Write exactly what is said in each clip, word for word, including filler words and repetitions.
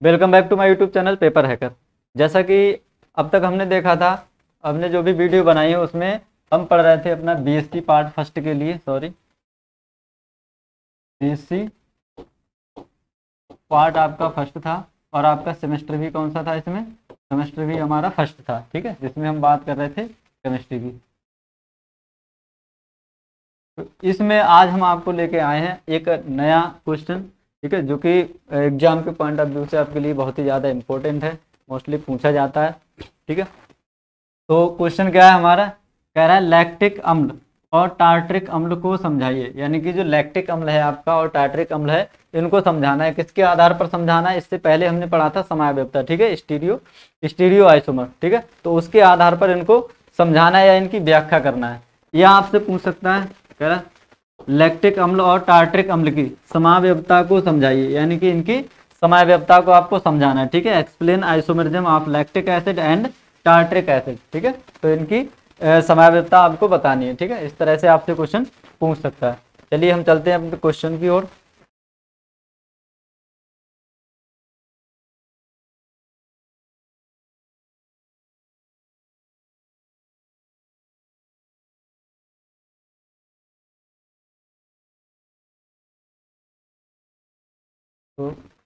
Welcome back to my YouTube channel paper hacker. जैसा कि अब तक हमने देखा था, हमने जो भी वीडियो बनाई है उसमें हम पढ़ रहे थे अपना बीएससी पार्ट फर्स्ट के लिए, सॉरी बीएससी पार्ट आपका फर्स्ट था और आपका सेमेस्टर भी कौन सा था, इसमें सेमेस्टर भी हमारा फर्स्ट था, ठीक है, जिसमें हम बात कर रहे थे केमिस्ट्री की। तो इसमें आज हम आपको लेके आए हैं एक नया क्वेश्चन, ठीक है, जो कि एग्जाम के पॉइंट ऑफ व्यू से आपके लिए बहुत ही ज़्यादा इम्पोर्टेंट है, मोस्टली पूछा जाता है, ठीक है। तो क्वेश्चन क्या है हमारा, कह रहा है लैक्टिक अम्ल और टार्ट्रिक अम्ल को समझाइए। यानी कि जो लैक्टिक अम्ल है आपका और टार्ट्रिक अम्ल है, इनको समझाना है। किसके आधार पर समझाना है? इससे पहले हमने पढ़ा था समावयवता, ठीक है, स्टीरियो स्टीरियो आइसोमर, ठीक है। तो उसके आधार पर इनको समझाना है या इनकी व्याख्या करना है। यह आपसे पूछ सकता है, कह रहा लैक्टिक अम्ल और टार्ट्रिक अम्ल की समावयवता को समझाइए, यानी कि इनकी समावयवता को आपको समझाना है, ठीक है। Explain isomerism of lactic acid and tartaric acid, ठीक है। तो इनकी समावयवता आपको बतानी है, ठीक है। इस तरह से आपसे क्वेश्चन पूछ सकता है। चलिए हम चलते हैं अपने क्वेश्चन की ओर। तो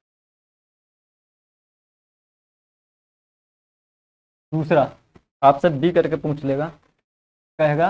दूसरा आपसे बी करके पूछ लेगा, कहेगा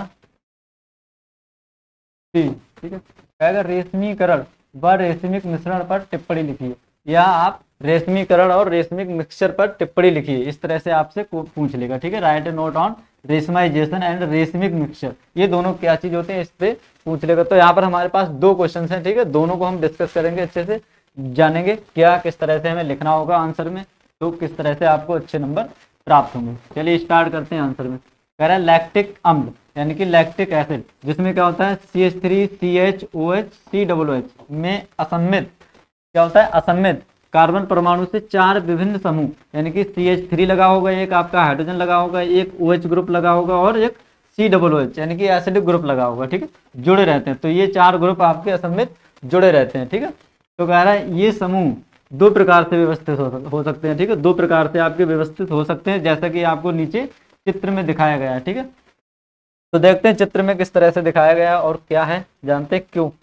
सी, ठीक है, कहेगा रेशमीकरण व रेशमिक मिश्रण पर टिप्पणी लिखिए, या आप रेशमीकरण और रेशमिक मिक्सचर पर टिप्पणी लिखिए। इस तरह से आपसे पूछ लेगा, ठीक है। Write note on racemisation and racemic mixture, ये दोनों क्या चीज होते हैं, इस पे पूछ लेगा। तो यहाँ पर हमारे पास दो क्वेश्चन हैं, ठीक है, दोनों को हम डिस्कस करेंगे, अच्छे से जानेंगे क्या किस तरह से हमें लिखना होगा आंसर में, तो किस तरह से आपको अच्छे नंबर प्राप्त होंगे। चलिए स्टार्ट करते हैं आंसर में। कह रहा है लैक्टिक अम्ल यानी कि लैक्टिक एसिड, जिसमें क्या होता है C H three C H O H C W H में असम्मित क्या होता है, असम्मित कार्बन परमाणु से चार विभिन्न समूह, यानी कि सी एच थ्री लगा होगा, एक आपका हाइड्रोजन लगा होगा, एक OH ग्रुप लगा होगा और एक सी डब्ल्यू एच यानी कि एसिडिक ग्रुप लगा होगा, ठीक है, जुड़े रहते हैं। तो ये चार ग्रुप आपके असम्मित जुड़े रहते हैं, ठीक है। तो कह रहा है ये समूह दो प्रकार से व्यवस्थित हो, हो सकते हैं, ठीक है, दो प्रकार से आपके व्यवस्थित हो सकते हैं, जैसा कि आपको नीचे चित्र में दिखाया गया है, ठीक है। तो देखते हैं चित्र में किस तरह से दिखाया गया है और क्या है, जानते हैं क्यों।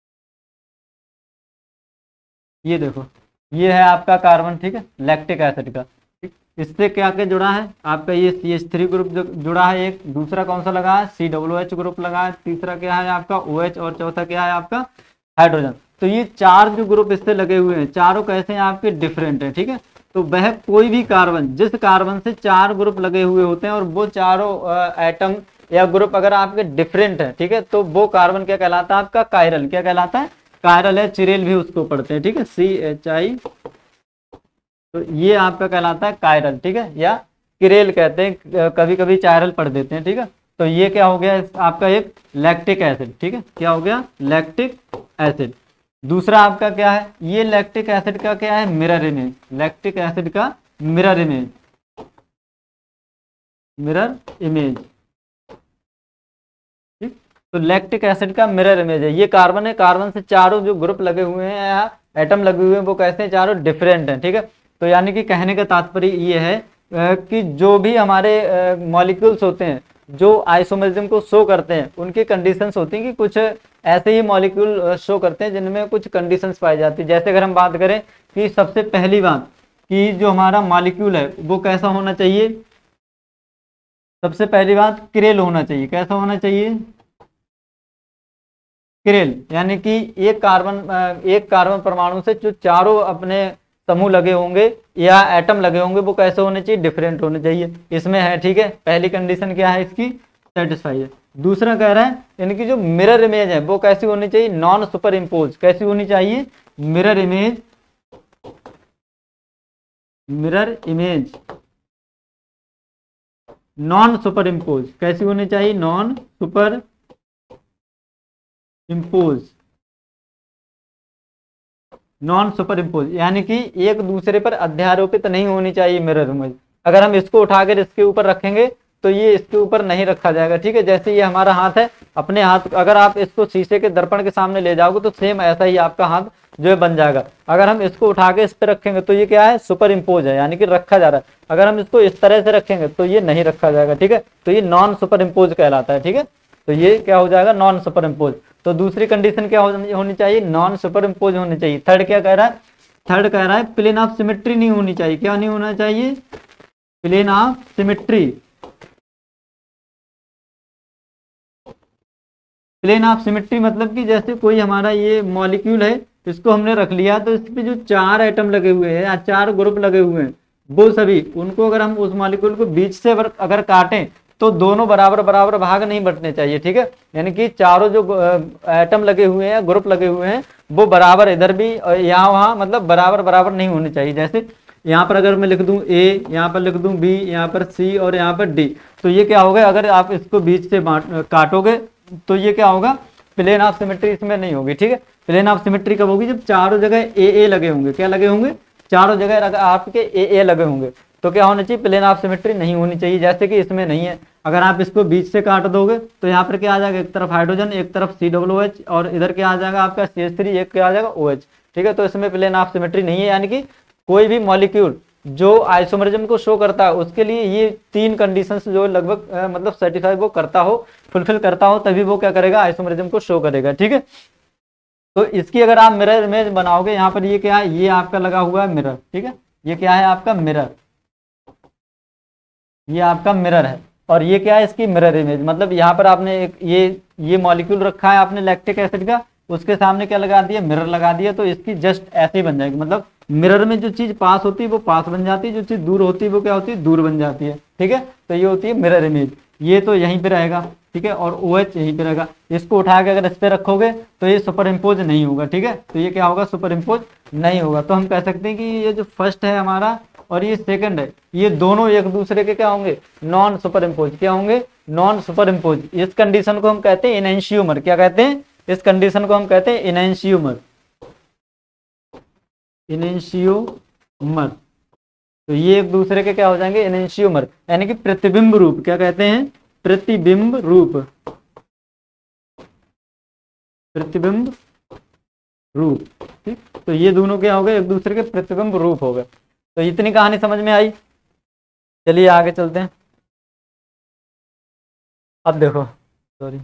ये देखो, ये है आपका कार्बन, ठीक है, लैक्टिक एसिड का, ठीक। इससे क्या क्या जुड़ा है आपका, ये सी एच थ्री ग्रुप जो जुड़ा है, एक दूसरा कौन सा लगा है, सी डब्ल्यू एच ग्रुप लगा है, तीसरा क्या है आपका OH और चौथा क्या है आपका हाइड्रोजन। तो ये चार जो ग्रुप इससे लगे हुए हैं, चारों कैसे हैं आपके, डिफरेंट है, ठीक है। तो वह कोई भी कार्बन, जिस कार्बन से चार ग्रुप लगे हुए होते हैं और वो चारों एटम या ग्रुप अगर आपके डिफरेंट है, ठीक है, तो वो कार्बन क्या कहलाता है आपका, कायरल। क्या कहलाता है, कायरल है, चिरेल भी उसको पढ़ते हैं, ठीक है, सी एच आई, तो ये आपका कहलाता है कायरल, ठीक है, या किरेल कहते हैं, कभी कभी चायरल पढ़ देते हैं, ठीक है। तो ये क्या हो गया आपका एक लैक्टिक एसिड, ठीक है, क्या हो गया लैक्टिक एसिड। दूसरा आपका क्या है, ये लैक्टिक एसिड का क्या है, मिरर इमेज, लैक्टिक एसिड का मिरर इमेज, मिरर इमेज, ठीक। तो लैक्टिक एसिड का मिरर इमेज है, ये कार्बन है, कार्बन से चारों जो ग्रुप लगे हुए हैं या एटम लगे हुए हैं वो कैसे हैं, चारों डिफरेंट हैं, ठीक है। तो यानी कि कहने का तात्पर्य ये है कि जो भी हमारे मॉलिक्यूल्स होते हैं जो आइसोमरिज्म को शो करते हैं, उनकी कंडीशंस होती हैं कि कुछ ऐसे ही मॉलिक्यूल शो करते हैं जिनमें कुछ कंडीशंस पाई जाती है। जैसे अगर हम बात करें कि सबसे पहली बात कि जो हमारा मॉलिक्यूल है वो कैसा होना चाहिए, सबसे पहली बात किरेल होना चाहिए। कैसा होना चाहिए, किरेल, यानी कि एक कार्बन एक कार्बन परमाणु से जो चारों अपने समूह लगे होंगे या एटम लगे होंगे वो कैसे होने चाहिए, डिफरेंट होने चाहिए। इसमें है, ठीक है, पहली कंडीशन क्या है इसकी, सेटिस्फाई है। दूसरा कह रहा है इनकी जो मिरर इमेज है वो कैसी होनी चाहिए, नॉन सुपर इम्पोज। कैसी होनी चाहिए, mirror image, mirror image non superimpose. कैसी होनी चाहिए, non superimpose, non superimpose, यानी कि एक दूसरे पर अध्यारोपित नहीं होनी चाहिए मिरर इमेज। अगर हम इसको उठाकर इसके ऊपर रखेंगे तो ये इसके ऊपर नहीं रखा जाएगा, ठीक है। जैसे ये हमारा हाथ है, अपने हाथ अगर आप इसको शीशे के दर्पण के सामने ले जाओगे तो सेम ऐसा ही आपका हाथ जो है बन जाएगा। अगर हम इसको उठा के इस पे रखेंगे तो ये क्या है, सुपर इम्पोज है, यानी कि रखा जा रहा है। अगर हम इसको इस तरह से रखेंगे तो ये नहीं रखा जाएगा, ठीक है, तो ये नॉन सुपर इम्पोज कहलाता है, ठीक है। तो ये क्या हो जाएगा, नॉन सुपर इम्पोज। तो दूसरी कंडीशन क्या होनी चाहिए, नॉन सुपर इम्पोज होनी चाहिए। थर्ड क्या कह रहा है, थर्ड कह रहा है प्लेन ऑफ सिमेट्री नहीं होनी चाहिए। क्या नहीं होना चाहिए, plane of symmetry. Plane of symmetry मतलब कि जैसे कोई हमारा ये मॉलिक्यूल है, इसको हमने रख लिया तो इस पे जो चार एटम लगे हुए हैं या चार ग्रुप लगे हुए हैं, वो सभी उनको अगर हम उस मॉलिक्यूल को बीच से अगर काटें तो दोनों बराबर बराबर भाग नहीं बंटने चाहिए, ठीक है। यानी कि चारों जो एटम लगे हुए हैं, ग्रुप लगे हुए हैं, वो बराबर इधर भी यहाँ वहाँ मतलब बराबर बराबर नहीं होने चाहिए। जैसे यहाँ पर अगर मैं लिख दूं ए, यहाँ पर लिख दूं बी, यहाँ पर सी और यहाँ पर डी, तो ये क्या होगा, अगर आप इसको बीच से काटोगे तो ये क्या होगा, प्लेन ऑफ सिमेट्री इसमें नहीं होगी, ठीक है। प्लेन ऑफ सिमेट्री कब होगी, जब चारों जगह ए ए लगे होंगे। क्या लगे होंगे, चारों जगह अगर आपके ए ए लगे होंगे तो क्या होना चाहिए, प्लेन ऑफ सिमेट्री नहीं होनी चाहिए, जैसे कि इसमें नहीं है। अगर आप इसको बीच से काट दोगे तो यहाँ पर क्या आ जाएगा, एक तरफ हाइड्रोजन, एक तरफ सी डब्ल्यू एच, और इधर क्या आ जाएगा आपका सी एच थ्री, एक क्या आ जाएगा ओ एच, ठीक है। तो इसमें प्लेन ऑफ सिमेट्री नहीं है, यानी कि कोई भी मॉलिक्यूल जो आइसोमरिज्म को शो करता है उसके लिए ये तीन कंडीशंस जो लगभग मतलब सर्टिफाई वो करता हो, फुलफिल करता हो, तभी वो क्या करेगा, आइसोमरिज्म को शो करेगा, ठीक है। तो इसकी अगर आप मिरर इमेज बनाओगे, यहाँ पर ये क्या है, ये आपका लगा हुआ है मिरर, ठीक है, ये क्या है आपका मिरर, ये आपका मिरर है, और ये क्या है इसकी मिरर इमेज। मतलब यहाँ पर आपने एक ये ये मॉलिक्यूल रखा है आपने लैक्टिक एसिड का, उसके सामने क्या लगा दिया, मिरर लगा दिया, तो इसकी जस्ट ऐसे ही बन जाएगी। मतलब मिरर में जो चीज पास होती है वो पास बन जाती है, जो चीज दूर होती है वो क्या होती है, दूर बन जाती है, ठीक है। तो ये होती है मिरर इमेज। ये तो यहीं पे रहेगा, ठीक है, और ओ एच यहीं पे रहेगा। इसको उठा के अगर इस पे रखोगे तो ये सुपर इम्पोज नहीं होगा, ठीक है। तो ये क्या होगा, सुपर इम्पोज नहीं होगा। तो हम कह सकते हैं कि ये जो फर्स्ट है हमारा और ये सेकंड है, ये दोनों एक दूसरे के क्या होंगे, नॉन सुपर इम्पोज। क्या होंगे, नॉन सुपर इम्पोज। इस कंडीशन को हम कहते हैं इनएंशियोमर। क्या कहते हैं, इस कंडीशन को हम कहते हैं इनएंशियोमर, इनएंशियोमर। तो ये एक दूसरे के क्या हो जाएंगे, इनएंशियोमर, यानी कि प्रतिबिंब रूप। क्या कहते हैं, प्रतिबिंब रूप, प्रतिबिंब रूप, ठीक। तो ये दोनों क्या हो गए, एक दूसरे के प्रतिबिंब रूप हो गए। तो इतनी कहानी समझ में आई। चलिए आगे चलते हैं। अब देखो, सॉरी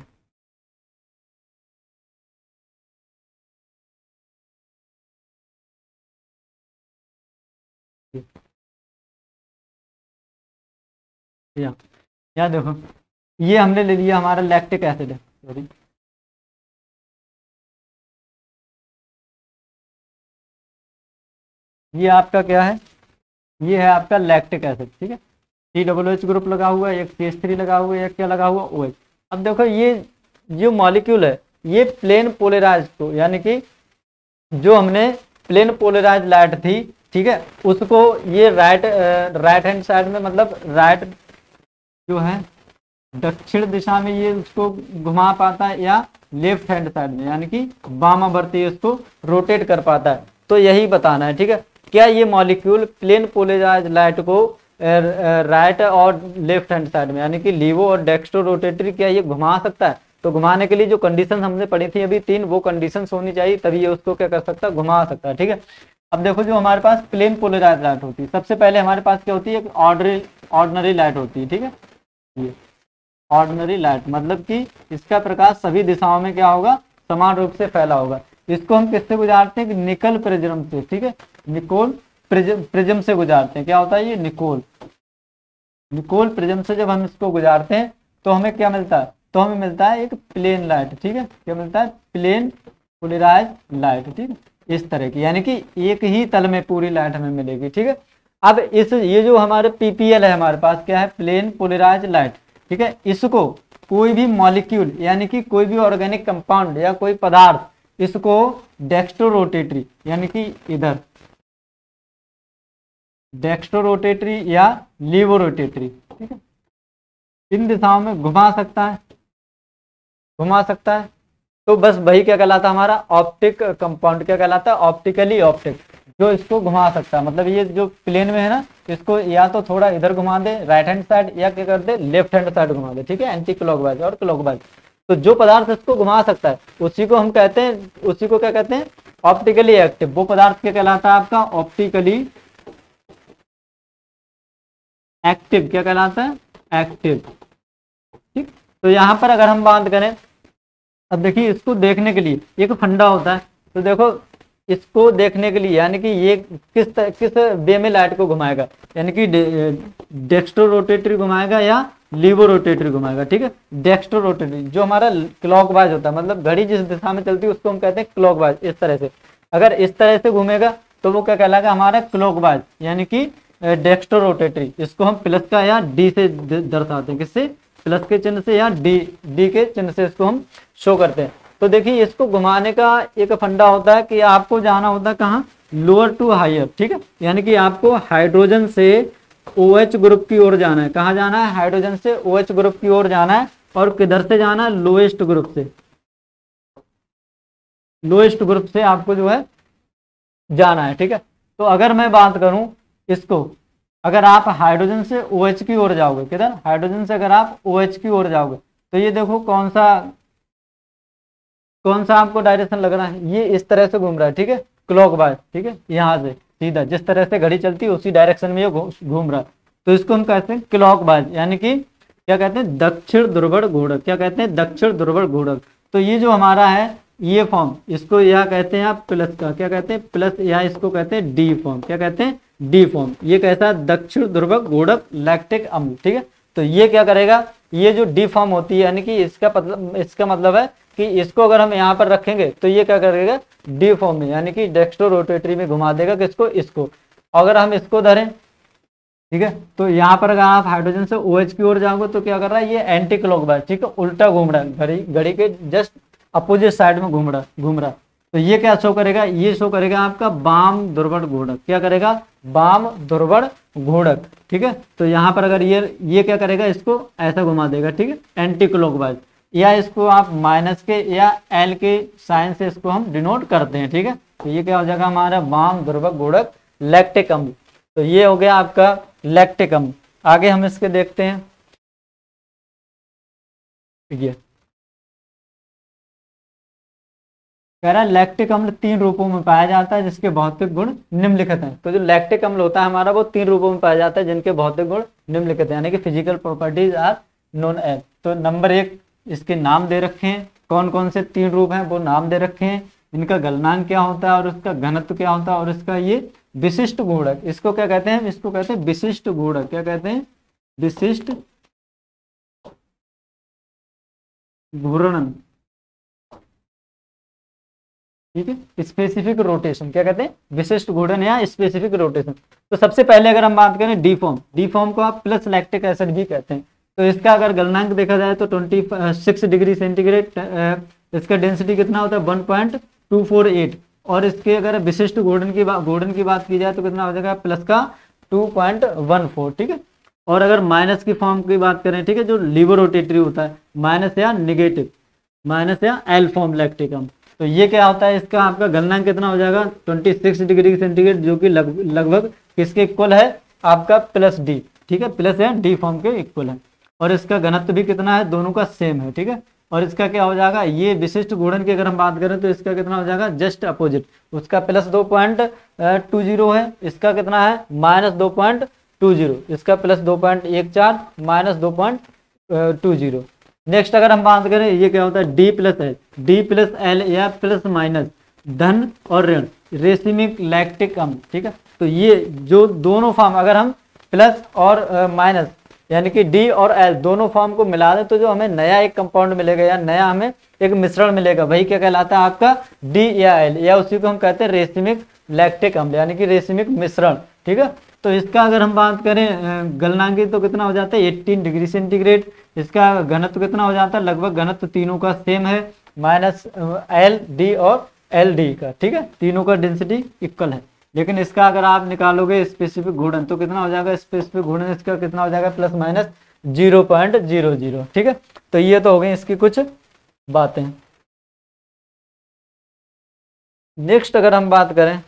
यहाँ यहाँ देखो, ये हमने ले लिया हमारा लैक्टिक एसिड है, सॉरी ये आपका क्या है, ये है आपका लैक्टिक एसिड, ठीक है। सी डब्ल्यू एच ग्रुप लगा हुआ है, एक सी एच थ्री लगा हुआ है, एक क्या लगा हुआ ओ एच। अब देखो ये जो मॉलिक्यूल है ये प्लेन पोलराइज को, यानी कि जो हमने प्लेन पोलराइज लाइट थी, ठीक है, उसको ये राइट राइट हैंड साइड में, मतलब राइट जो है दक्षिण दिशा में ये उसको घुमा पाता है, या लेफ्ट हैंड साइड में यानी कि वामावर्ती इसको रोटेट कर पाता है। तो यही बताना है, ठीक है। क्या ये मॉलिक्यूल प्लेन पोलराइज लाइट को राइट और लेफ्ट हैंड साइड में यानी कि लीवो और डेक्स्ट्रो रोटेटरी क्या ये घुमा सकता है? तो घुमाने के लिए जो कंडीशन हमने पढ़ी थी अभी तीन, वो कंडीशन होनी चाहिए, तभी ये उसको क्या कर सकता है, घुमा सकता है, ठीक है। अब देखो जो हमारे पास प्लेन पोलराइज लाइट होती है, सबसे पहले हमारे पास क्या होती है, ऑर्डनरी ऑर्डनरी लाइट होती है, ठीक है। ये ऑर्डिनरी लाइट मतलब कि इसका प्रकाश सभी दिशाओं में क्या होगा, समान रूप से फैला होगा। इसको हम किससे गुजारते हैं, निकल प्रिज्म से, ठीक है, निकोल प्रिज्म प्रिज्म से गुजारते हैं। क्या होता है ये, निकोल निकोल प्रिज्म से जब हम इसको गुजारते हैं तो हमें क्या मिलता है, तो हमें मिलता है एक प्लेन लाइट, ठीक है। क्या मिलता है, प्लेन पोलराइज लाइट, ठीक है, इस तरह की, यानी कि एक ही तल में पूरी लाइट हमें मिलेगी, ठीक है। अब इस ये जो हमारे पीपीएल है हमारे पास क्या है, प्लेन पोलराइज लाइट, ठीक है। इसको कोई भी मॉलिक्यूल यानी कि कोई भी ऑर्गेनिक कंपाउंड या कोई पदार्थ इसको डेक्स्ट्रो रोटेटरी यानी कि इधर डेक्स्ट्रो रोटेटरी या लीवो रोटेटरी, ठीक है, इन दिशाओं में घुमा सकता है घुमा सकता है तो बस वही क्या कहलाता है, हमारा ऑप्टिक कंपाउंड क्या कहलाता है, ऑप्टिकली ऑप्टिक, जो इसको घुमा सकता है। मतलब ये जो प्लेन में है ना, इसको या तो थोड़ा इधर घुमा दे राइट हैंड साइड, या क्या कर दे लेफ्ट हैंड साइड घुमा दे, ठीक है, एंटी क्लॉकवाइज और क्लॉकवाइज। तो जो पदार्थ इसको घुमा सकता है उसी को हम कहते हैं, उसी को क्या कहते हैं, ऑप्टिकली एक्टिव, वो पदार्थ क्या कहलाता है आपका? Optically active. क्या कहलाता है? एक्टिव। ठीक, तो यहाँ पर अगर हम बात करें, अब देखिए इसको देखने के लिए एक फंडा होता है, तो देखो इसको देखने के लिए यानी कि ये किस किस वे में लाइट को घुमाएगा, यानी कि डेक्स्ट्रो रोटेटरी घुमाएगा या लीवो रोटेटरी घुमाएगा। ठीक है, डेक्स्ट्रो रोटेटरी जो हमारा क्लॉकवाइज होता है, मतलब घड़ी जिस दिशा में चलती है उसको हम कहते हैं क्लॉकवाइज। इस तरह से अगर इस तरह से घूमेगा तो वो क्या कहलाएगा? हमारा क्लॉकवाइज यानी कि डेक्स्ट्रो रोटेटरी। इसको हम प्लस का या डी से दर्शाते हैं, किससे? प्लस के चिन्ह से या डी डी के चिन्ह से इसको हम शो करते हैं। तो देखिए इसको घुमाने का एक फंडा होता है कि आपको जाना होता है कहाँ? Lower to higher. ठीक है, यानी कि आपको हाइड्रोजन से OH ग्रुप की ओर जाना है। कहाँ जाना है? हाइड्रोजन से OH ग्रुप की ओर जाना है। और किधर से जाना है? लोएस्ट ग्रुप से। लोएस्ट ग्रुप से आपको जो है जाना है। ठीक है, तो अगर मैं बात करूं इसको, अगर आप हाइड्रोजन से OH की ओर जाओगे, किधर? हाइड्रोजन से अगर आप OH की ओर जाओगे तो ये देखो कौन सा कौन सा आपको डायरेक्शन लग रहा है? ये इस तरह से घूम रहा है। ठीक है, क्लॉकवाइज। ठीक है, यहाँ से सीधा जिस तरह से घड़ी चलती है उसी डायरेक्शन में ये घूम रहा है, तो इसको हम कहते हैं क्लॉकवाइज, यानी कि क्या कहते हैं? दक्षिण ध्रुवण घूर्णक। क्या कहते हैं? दक्षिण ध्रुवण घूर्णक। तो ये जो हमारा है ये फॉर्म, इसको यह कहते हैं आप प्लस का, क्या कहते हैं? प्लस, या इसको कहते हैं डी फॉर्म। क्या कहते हैं? D form. ये कैसा? दक्षिण ध्रुवक घूर्णक लैक्टिक अम्ल। ठीक है, तो ये क्या करेगा? ये जो डी फॉर्म होती है, यानी कि इसका मतलब इसका मतलब है कि इसको अगर हम यहाँ पर रखेंगे तो ये क्या करेगा? डी फॉर्म में, यानी कि डेक्स्ट्रो रोटेटरी में घुमा देगा। किसको? इसको। अगर हम इसको धरें, ठीक है, तो यहाँ पर अगर आप हाइड्रोजन से OH की ओर जाओगे तो क्या कर रहा है? ये एंटी क्लॉकवाइज। ठीक है, उल्टा घूम रहा है, घड़ी घड़ी के जस्ट अपोजिट साइड में घूम रहा घूम रहा तो ये क्या शो करेगा? ये शो करेगा आपका वाम ध्रुवण घूर्णक। क्या करेगा? वाम ध्रुवण घूर्णक। ठीक है, तो यहाँ पर अगर ये ये क्या करेगा? इसको ऐसा घुमा देगा। ठीक है, एंटी क्लॉकवाइज, या इसको आप माइनस के या एल के साइन से इसको हम डिनोट करते हैं। ठीक है, तो ये क्या हो जाएगा? हमारा वाम ध्रुवक घूर्णक लैक्टिक अम्ल। तो ये हो गया आपका लैक्टिक अम्ल। आगे हम इसके देखते हैं। ये कह रहा है लैक्टिक अम्ल तीन रूपों में पाया जाता है जिसके भौतिक गुण निम्नलिखित हैं। तो जो लैक्टिक अम्ल होता है हमारा वो तीन रूपों में पाया जाता है जिनके भौतिक गुण निम्नलिखित हैं, यानी कि physical properties are known as. तो नंबर एक, इसके नाम दे रखे हैं, कौन कौन से तीन रूप हैं वो नाम दे रखे हैं, इनका गलनांक क्या होता है और उसका घनत्व क्या होता है और इसका ये विशिष्ट गुणक। इसको क्या कहते हैं? इसको कहते हैं विशिष्ट गुणक। क्या कहते हैं? विशिष्ट घूर्णन। ठीक है, स्पेसिफिक रोटेशन। क्या कहते हैं? विशिष्ट घूर्णन या स्पेसिफिक रोटेशन। तो सबसे पहले अगर हम बात करें डी फॉर्म, डी फॉर्म को आप प्लस लैक्टिक एसिड भी कहते हैं। तो इसका अगर गलनांक देखा जाए तो ट्वेंटी सिक्स डिग्री सेंटीग्रेड, इसका डेंसिटी कितना होता है? One point two four eight. और इसके अगर विशिष्ट घूर्णन की बात घूर्णन की बात की जाए तो कितना हो जाएगा? प्लस का टू पॉइंट वन फोर। ठीक है, और अगर माइनस की फॉर्म की बात करें, ठीक है, जो लीवर रोटेटरी होता है, माइनस या निगेटिव, माइनस या एल फॉर्म लैक्टिक अम्ल, तो ये क्या होता है? इसका आपका गलनांक कितना हो जाएगा? छब्बीस डिग्री सेंटीग्रेड, जो कि लग, लगभग किसके इक्वल है? आपका प्लस डी। ठीक है, प्लस या डी फॉर्म के इक्वल है। और इसका घनत्व भी कितना है? दोनों का सेम है। ठीक है, और इसका क्या हो जाएगा? ये विशिष्ट घूर्णन की अगर हम बात करें तो इसका कितना हो जाएगा? Just opposite. उसका प्लस दो पॉइंट टू जीरो है, इसका कितना है? माइनस दो पॉइंट टू जीरो। इसका प्लस दो पॉइंट एक चार, माइनस दो पॉइंट टू जीरो। नेक्स्ट अगर हम बात करें, ये क्या होता है? D plus L, D plus L या प्लस माइनस, धन और ऋण, रेसिमिक लैक्टिक अम्ल। ठीक है, तो ये जो दोनों फॉर्म अगर हम प्लस और माइनस यानी कि डी और एल दोनों फॉर्म को मिला दें तो जो हमें नया एक कंपाउंड मिलेगा या नया हमें एक मिश्रण मिलेगा, वही क्या कहलाता है? आपका डी या एल, या उसी को हम कहते हैं रेसिमिक लैक्टिक अम्ल, यानी कि रेसिमिक मिश्रण। ठीक है, तो इसका अगर हम बात करें गलनांक तो कितना हो जाता है? अठारह डिग्री सेंटीग्रेड। इसका घनत्व कितना हो जाता है? लगभग घनत्व तीनों का सेम है, माइनस एल डी और एल डी का। ठीक है, तीनों का डेंसिटी इक्वल है। लेकिन इसका अगर आप निकालोगे स्पेसिफिक घूर्णन तो कितना हो जाएगा? स्पेसिफिक घूर्णन इसका कितना हो जाएगा? Plus minus zero point zero zero. ठीक है, तो ये तो हो गई इसकी कुछ बातें। नेक्स्ट अगर हम बात करें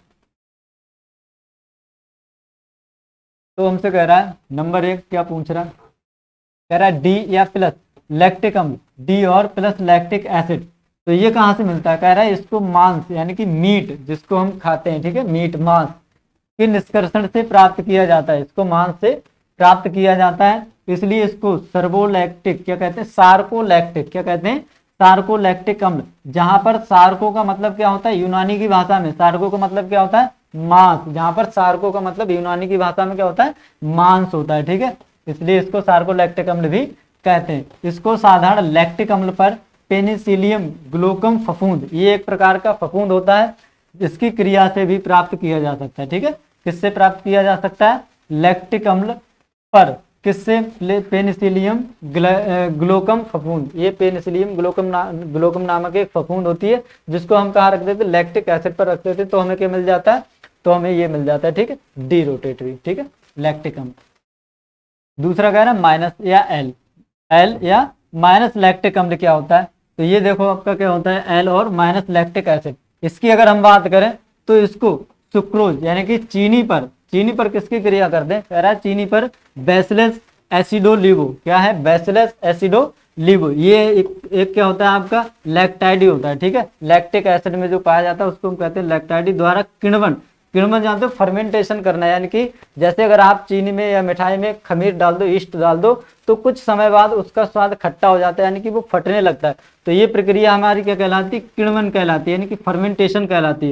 तो हमसे कह रहा है नंबर एक, क्या पूछ रहा है? कह रहा है डी या प्लस लैक्टिक अम्ल, डी और प्लस लैक्टिक एसिड, तो ये कहाँ से मिलता है, कह रहा है इसको मांस यानी कि मीट जिसको हम खाते हैं, ठीक है, मीट मांस के निष्कर्षण से प्राप्त किया जाता है, इसको मांस से प्राप्त किया जाता है, इसलिए इसको सर्वोलैक्टिक क्या कहते हैं, सार्कोलैक्टिक क्या कहते हैं, सार्कोलैक्टिक अम्ल। जहां पर सार्को का मतलब क्या होता है यूनानी की भाषा में, सार्को का मतलब क्या होता है मांस, जहां पर सार्को का मतलब यूनानी की भाषा में क्या होता है मांस होता है, ठीक है, इसलिए इसको सार्कोलैक्टिक अम्ल भी कहते हैं। इसको साधारण लैक्टिक अम्ल पर पेनिसिलियम ग्लोकम फफूंद, ये एक प्रकार का फफूंद होता है, इसकी क्रिया से भी प्राप्त किया जा सकता है, ठीक है, किससे प्राप्त किया जा सकता है, लैक्टिक अम्ल पर, किससे, पेनिसिलियम ग्लोकम फफूंद, ये पेनिसिलियम ग्लोकम ना, ग्लोकम नामक एक फफूंद होती है, जिसको हम कहाँ रखते थे, लैक्टिक एसिड पर रखते थे, तो हमें क्या मिल जाता है, तो हमें ये मिल जाता है, ठीक है, डी रोटेटरी, ठीक है, लैक्टिक अम्ल। दूसरा कह रहा है माइनस या एल, एल या माइनस लैक्टिक अम्ल क्या होता है, तो ये देखो आपका क्या होता है एल और माइनस लैक्टिक एसिड। इसकी अगर हम बात करें तो इसको सुक्रोज यानी कि चीनी पर, चीनी पर किसकी क्रिया कर दें, कह रहा है चीनी पर बैसिलस एसिडोलिगो, क्या है बैसिलस एसिडोलिगो, ये एक, एक क्या होता है आपका लैक्टाइडी होता है, ठीक है, लैक्टिक एसिड में जो पाया जाता है उसको हम कहते हैं लैक्टाइडी द्वारा किण्वन, किण्वन जानते हो फर्मेंटेशन करना, यानी कि जैसे अगर आप चीनी में या मिठाई में खमीर डाल दो, ईस्ट डाल दो, तो कुछ समय बाद उसका स्वाद खट्टा हो जाता है, यानी कि वो फटने लगता है, तो ये प्रक्रिया हमारी क्या कहलाती है, किण्वन कहलाती है, यानी कि फर्मेंटेशन कहलाती है।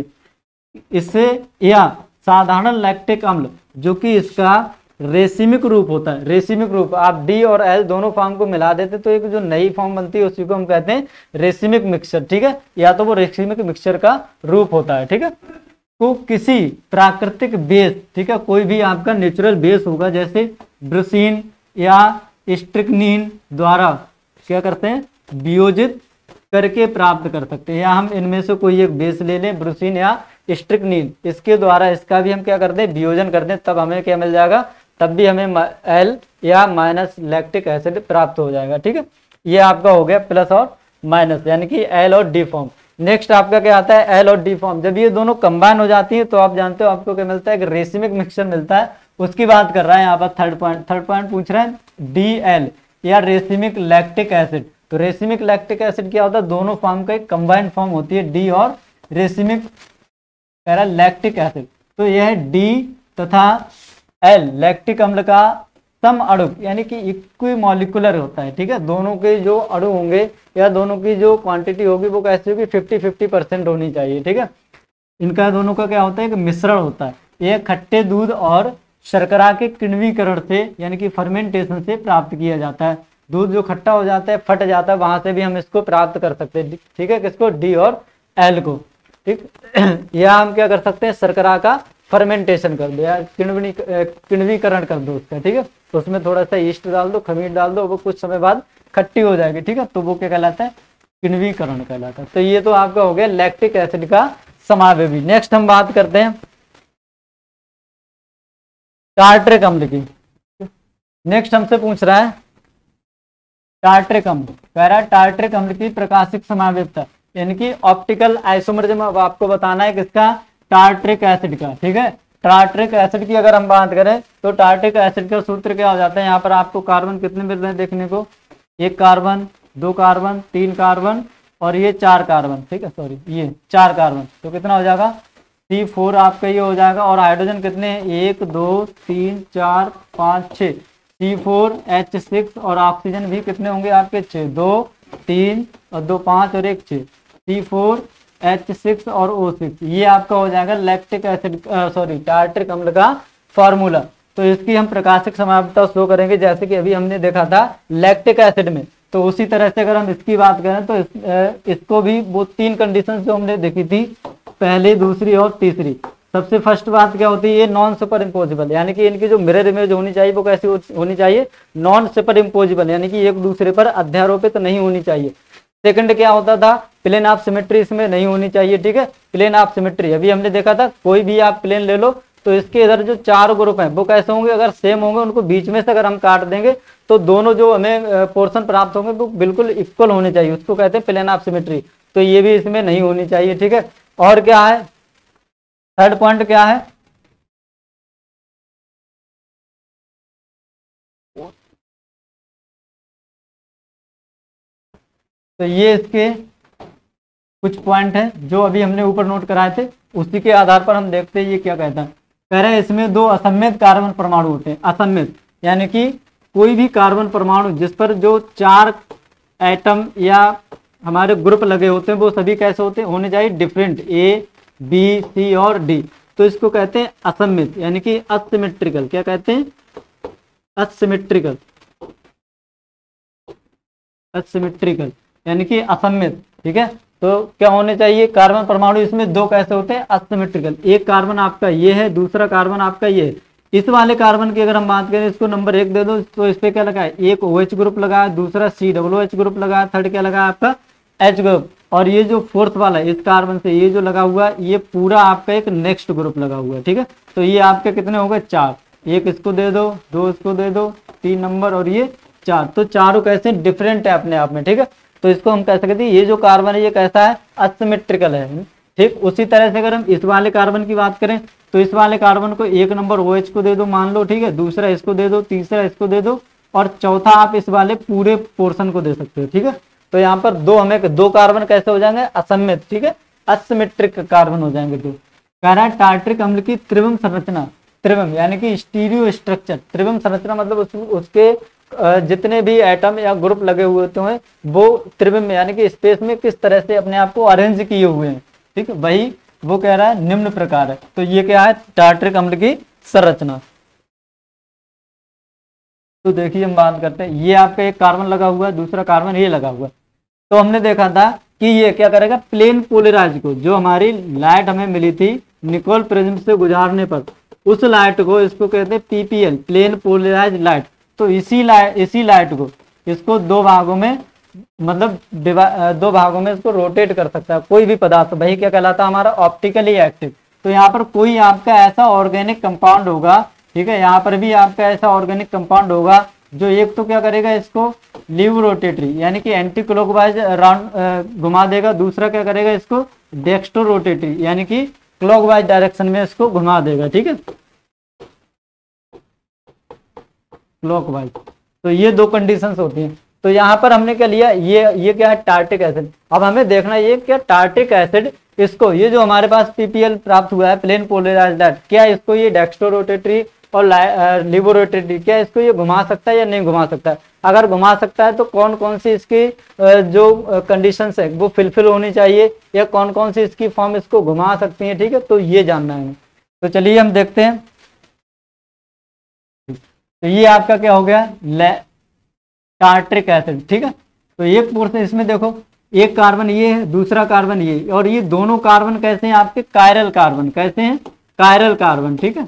इससे या साधारण लैक्टिक अम्ल जो कि इसका रेसिमिक रूप होता है, रेसिमिक रूप, आप डी और एल दोनों फॉर्म को मिला देते तो एक जो नई फॉर्म बनती है उसी को हम कहते हैं रेसिमिक मिक्सचर, ठीक है, या तो वो रेसिमिक मिक्सचर का रूप होता है, ठीक है। तो किसी प्राकृतिक बेस, ठीक है, कोई भी आपका नेचुरल बेस होगा जैसे ब्रुसीन या स्ट्रिक्नीन द्वारा क्या करते हैं वियोजित करके प्राप्त कर सकते हैं, या हम इनमें से कोई एक बेस ले लें ब्रुसीन या स्ट्रिक्नीन, इसके द्वारा इसका भी हम क्या कर दें वियोजन कर दें, तब हमें क्या मिल जाएगा, तब भी हमें एल या माइनस लैक्टिक एसिड प्राप्त हो जाएगा, ठीक है। ये आपका हो गया प्लस और माइनस यानी कि एल और डी फॉर्म। नेक्स्ट आपका क्या आता है एल और डी फॉर्म, जब ये दोनों कंबाइन हो जाती है तो आप जानते हो आपको क्या मिलता है, एक रेसिमिक मिक्सचर मिलता है, उसकी बात कर रहा है यहाँ पर थर्ड पॉइंट, थर्ड पॉइंट पूछ रहे हैं डी एल या रेसिमिक लैक्टिक एसिड। तो रेसिमिक लैक्टिक एसिड क्या होता है, दोनों फॉर्म का एक कंबाइंड फॉर्म होती है डी और रेसिमिक कह रहा लैक्टिक एसिड। तो यह डी तथा एल लैक्टिक अम्ल का सम अणु यानी कि इक्विमोलिकुलर होता है, ठीक है, दोनों के जो अणु होंगे या दोनों की जो क्वांटिटी होगी वो कैसे होगी फिफ्टी फिफ्टी परसेंट होनी चाहिए, ठीक है। इनका दोनों का क्या होता है कि मिश्रण होता है, यह खट्टे दूध और शर्करा के किण्वीकरण से यानी कि फर्मेंटेशन से प्राप्त किया जाता है। दूध जो खट्टा हो जाता है फट जाता है वहां से भी हम इसको प्राप्त कर सकते हैं, ठीक है, किसको डी और एल को, ठीक। या हम क्या कर सकते हैं शर्करा का फर्मेंटेशन कर दो या किण्वी किण्वीकरण कर दो उसका, ठीक है, तो उसमें थोड़ा सा ईस्ट डाल दो, खमीर डाल दो, वो कुछ समय बाद खट्टी हो जाएगी, ठीक है, तो वो क्या कहलाता है किण्वीकरण कहलाता है। तो ये तो आपका हो गया लैक्टिक एसिड का समावेशी। नेक्स्ट हम बात करते हैं टार्ट्रिक अम्ल की। नेक्स्ट हमसे पूछ रहा है टार्ट्रिक अम्ल, कह रहा है टार्ट्रिक अम्ल की प्रकाशिक समावेशता यानी कि ऑप्टिकल आइसोमरिज्म अब आपको बताना है किसका, टार्ट्रिक एसिड का, ठीक है। टार्ट्रिक एसिड की अगर हम बात करें तो टार्ट्रिक एसिड का सूत्र क्या हो जाता है, यहाँ पर आपको कार्बन कितने मिल रहे हैं देखने को, एक कार्बन, दो कार्बन, तीन कार्बन और ये चार कार्बन, ठीक है, सॉरी ये चार कार्बन, तो कितना हो जाएगा सी फोर आपका ये हो जाएगा। और हाइड्रोजन कितने हैं, एक दो तीन चार पाँच छः, सी फोर एच सिक्स और ऑक्सीजन भी कितने होंगे आपके छः, दो तीन और दो पाँच और एक छः, सी फोर एच सिक्स और ओ सिक्स, ये आपका हो जाएगा लैक्टिक एसिड सॉरी टार्ट्रिक अम्ल का फॉर्मूला। तो इसकी हम प्रकाशिक समावेशता शो करेंगे जैसे कि अभी हमने देखा था लैक्टिक एसिड में, तो उसी तरह से अगर हम इसकी बात करें तो इस, इसको भी वो तीन कंडीशन जो हमने देखी थी पहली दूसरी और तीसरी। सबसे फर्स्ट बात क्या होती है, ये नॉन सुपर इम्पोजिबल यानी कि इनकी जो मिरर इमेज होनी चाहिए वो कैसी होनी चाहिए, नॉन सुपर इम्पोजिबल यानी कि एक दूसरे पर अध्यारोपित तो नहीं होनी चाहिए। सेकंड क्या होता था, प्लेन ऑफ सिमेट्री इसमें नहीं होनी चाहिए, ठीक है, प्लेन ऑफ सिमेट्री अभी हमने देखा था कोई भी आप प्लेन ले लो तो इसके इधर जो चार ग्रुप हैं वो कैसे होंगे, अगर सेम होंगे उनको बीच में से अगर हम काट देंगे तो दोनों जो हमें पोर्शन प्राप्त होंगे वो बिल्कुल इक्वल होने चाहिए, उसको कहते हैं प्लेन ऑफ सिमेट्री, तो ये भी इसमें नहीं होनी चाहिए, ठीक है। और क्या है थर्ड पॉइंट क्या है, तो ये इसके कुछ पॉइंट है जो अभी हमने ऊपर नोट कराए थे, उसी के आधार पर हम देखते हैं ये क्या कहता है। कह रहे हैं इसमें दो असममित कार्बन परमाणु होते हैं। असममित यानी कि कोई भी कार्बन परमाणु जिस पर जो चार एटम या हमारे ग्रुप लगे होते हैं वो सभी कैसे होते हैं, होने चाहिए डिफरेंट, ए बी सी और डी। तो इसको कहते हैं असममित यानी कि असिमेट्रिकल। क्या कहते हैं? असिमेट्रिकल। असिमेट्रिकल यानी कि असममित। ठीक है, तो क्या होने चाहिए, कार्बन परमाणु इसमें दो कैसे होते हैं, असिमेट्रिकल। एक कार्बन आपका ये है, दूसरा कार्बन आपका ये है। इस वाले कार्बन की अगर हम बात करें, इसको नंबर एक दे दो, तो इस पे क्या लगा है, एक OH ग्रुप लगा है, दूसरा सी डब्ल्यू एच ग्रुप लगा है, थर्ड क्या लगा है आपका H ग्रुप, और ये जो फोर्थ वाला है इस कार्बन से ये जो लगा हुआ है ये पूरा आपका एक नेक्स्ट ग्रुप लगा हुआ है। ठीक है, तो ये आपके कितने हो गए, चार। एक इसको दे दो, दो इसको दे दो, तीन नंबर, और ये चार। तो चारों कैसे डिफरेंट है अपने आप में। ठीक है, तो इसको हम कह सकते हैं ये जो कार्बन है ये कैसा है, असिमेट्रिकल है। ठीक, उसी तरह से अगर हम इस वाले कार्बन की बात करें तो इस वाले कार्बन को एक नंबर OH को दे दो मान लो, ठीक है, दूसरा इसको दे दो, तीसरा इसको दे दो, और चौथा आप इस वाले पूरे पोर्शन को दे सकते हो। ठीक है, तो यहाँ पर दो हमें दो कार्बन कैसे हो जाएंगे, असममित। ठीक है, असिमेट्रिक कार्बन हो जाएंगे दो। कह रहा है टार्ट्रिक अम्ल की त्रिविम संरचना, त्रिविम यानी कि स्टीरियो स्ट्रक्चर। त्रिविम संरचना मतलब उस, उसके जितने भी एटम या ग्रुप लगे हुए होते हैं वो त्रिविम यानी कि स्पेस में किस तरह से अपने आप को अरेंज किए हुए हैं। ठीक है, वही वो कह रहा है निम्न प्रकार है। तो ये क्या है, टार्ट्रिक अम्ल की संरचना। तो देखिए हम बात करते हैं, ये आपका एक कार्बन लगा हुआ है, दूसरा कार्बन ये लगा हुआ है। तो हमने देखा था कि ये क्या करेगा, प्लेन पोलराइज को, जो हमारी लाइट हमें मिली थी निकोल प्रिज्म से गुजारने पर, उस लाइट को इसको कहते हैं पीपीएल, प्लेन पोलराइज लाइट। तो इसी लाइट इसी लाइट को इसको दो भागों में मतलब दो भागों में इसको रोटेट कर सकता है कोई भी पदार्थ। वही क्या कहलाता है हमारा, ऑप्टिकली एक्टिव। तो यहाँ पर कोई आपका ऐसा ऑर्गेनिक कंपाउंड होगा, ठीक है, यहाँ पर भी आपका ऐसा ऑर्गेनिक कंपाउंड होगा जो एक तो क्या करेगा, इसको लीव रोटेटरी यानी कि एंटी क्लॉकवाइज राउंड घुमा देगा, दूसरा क्या करेगा, इसको डेक्स्ट्रो रोटेटरी यानी कि क्लॉकवाइज डायरेक्शन में इसको घुमा देगा। ठीक है, क्लॉकवाइज। तो ये दो कंडीशंस होती हैं। तो यहाँ पर हमने क्या लिया, ये ये क्या है, टार्टिक एसिड। अब हमें देखना ये क्या, टार्टिक एसिड इसको, ये जो हमारे पास पीपीएल प्राप्त हुआ है प्लेन पोलराइज्ड लाइट, क्या इसको ये डेक्स्ट्रो रोटेटरी और लीवो रोटेटरी, क्या इसको ये घुमा सकता है या नहीं घुमा सकता है? अगर घुमा सकता है तो कौन कौन सी इसकी जो कंडीशंस है वो फिलफिल होनी चाहिए, या कौन कौन सी इसकी फॉर्म इसको घुमा सकती है। ठीक है, तो ये जानना है। तो चलिए हम देखते हैं। तो ये आपका क्या हो गया, टार्ट्रिक एसिड। ठीक है, तो एक पोर्शन इसमें देखो, एक कार्बन ये है, दूसरा कार्बन ये, और ये दोनों कार्बन कैसे हैं आपके, कायरल कार्बन। कैसे हैं, कायरल कार्बन। ठीक है,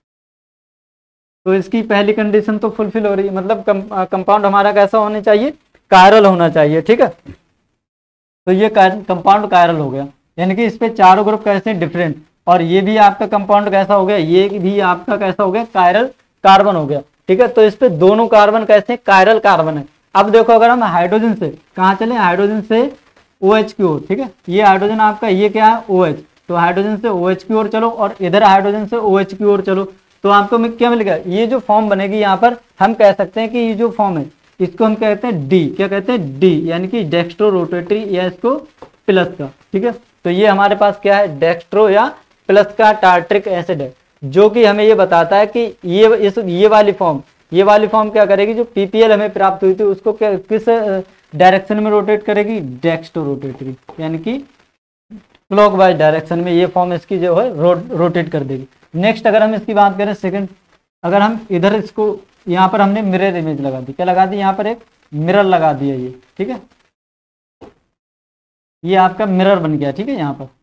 तो इसकी पहली कंडीशन तो फुलफिल हो रही है, मतलब कंपाउंड हमारा कैसा होना चाहिए, कायरल होना चाहिए। ठीक है, तो ये कंपाउंड कायरल हो गया, यानी कि इस पे चारों ग्रुप कैसे हैं, डिफरेंट। और ये भी आपका कंपाउंड कैसा हो गया, ये भी आपका कैसा हो गया, कायरल कार्बन हो गया। ठीक है, तो इस पे दोनों कार्बन कैसे, कायरल कार्बन है। अब देखो अगर हम हाइड्रोजन से कहाँ चले, हाइड्रोजन से OH की ओर। ठीक है, ये हाइड्रोजन आपका ये क्या है, OH। तो हाइड्रोजन से OH की ओर चलो, और इधर हाइड्रोजन से OH की ओर चलो, तो आपको में क्या मिलेगा, ये जो फॉर्म बनेगी यहाँ पर हम कह सकते हैं कि ये जो फॉर्म है इसको हम कहते हैं डी। क्या कहते हैं, डी, यानी कि डेक्स्ट्रो रोटेटरी या इसको प्लस का। ठीक है, तो ये हमारे पास क्या है, डेक्स्ट्रो या प्लस का टार्ट्रिक एसिड है, जो कि हमें ये बताता है कि ये इस ये वाली फॉर्म ये वाली फॉर्म क्या करेगी, जो पीपीएल हमें प्राप्त हुई थी उसको क्या किस डायरेक्शन में रोटेट करेगी, डेक्स्ट्रो रोटेटरी यानी कि क्लॉकवाइज डायरेक्शन में ये फॉर्म इसकी जो है रो, रोटेट कर देगी। नेक्स्ट अगर हम इसकी बात करें सेकंड, अगर हम इधर इसको यहाँ पर हमने मिरर इमेज लगा दी, क्या लगा दी, यहाँ पर एक मिरर लगा दिया ये। ठीक है, ये आपका मिरर बन गया। ठीक है, यहाँ पर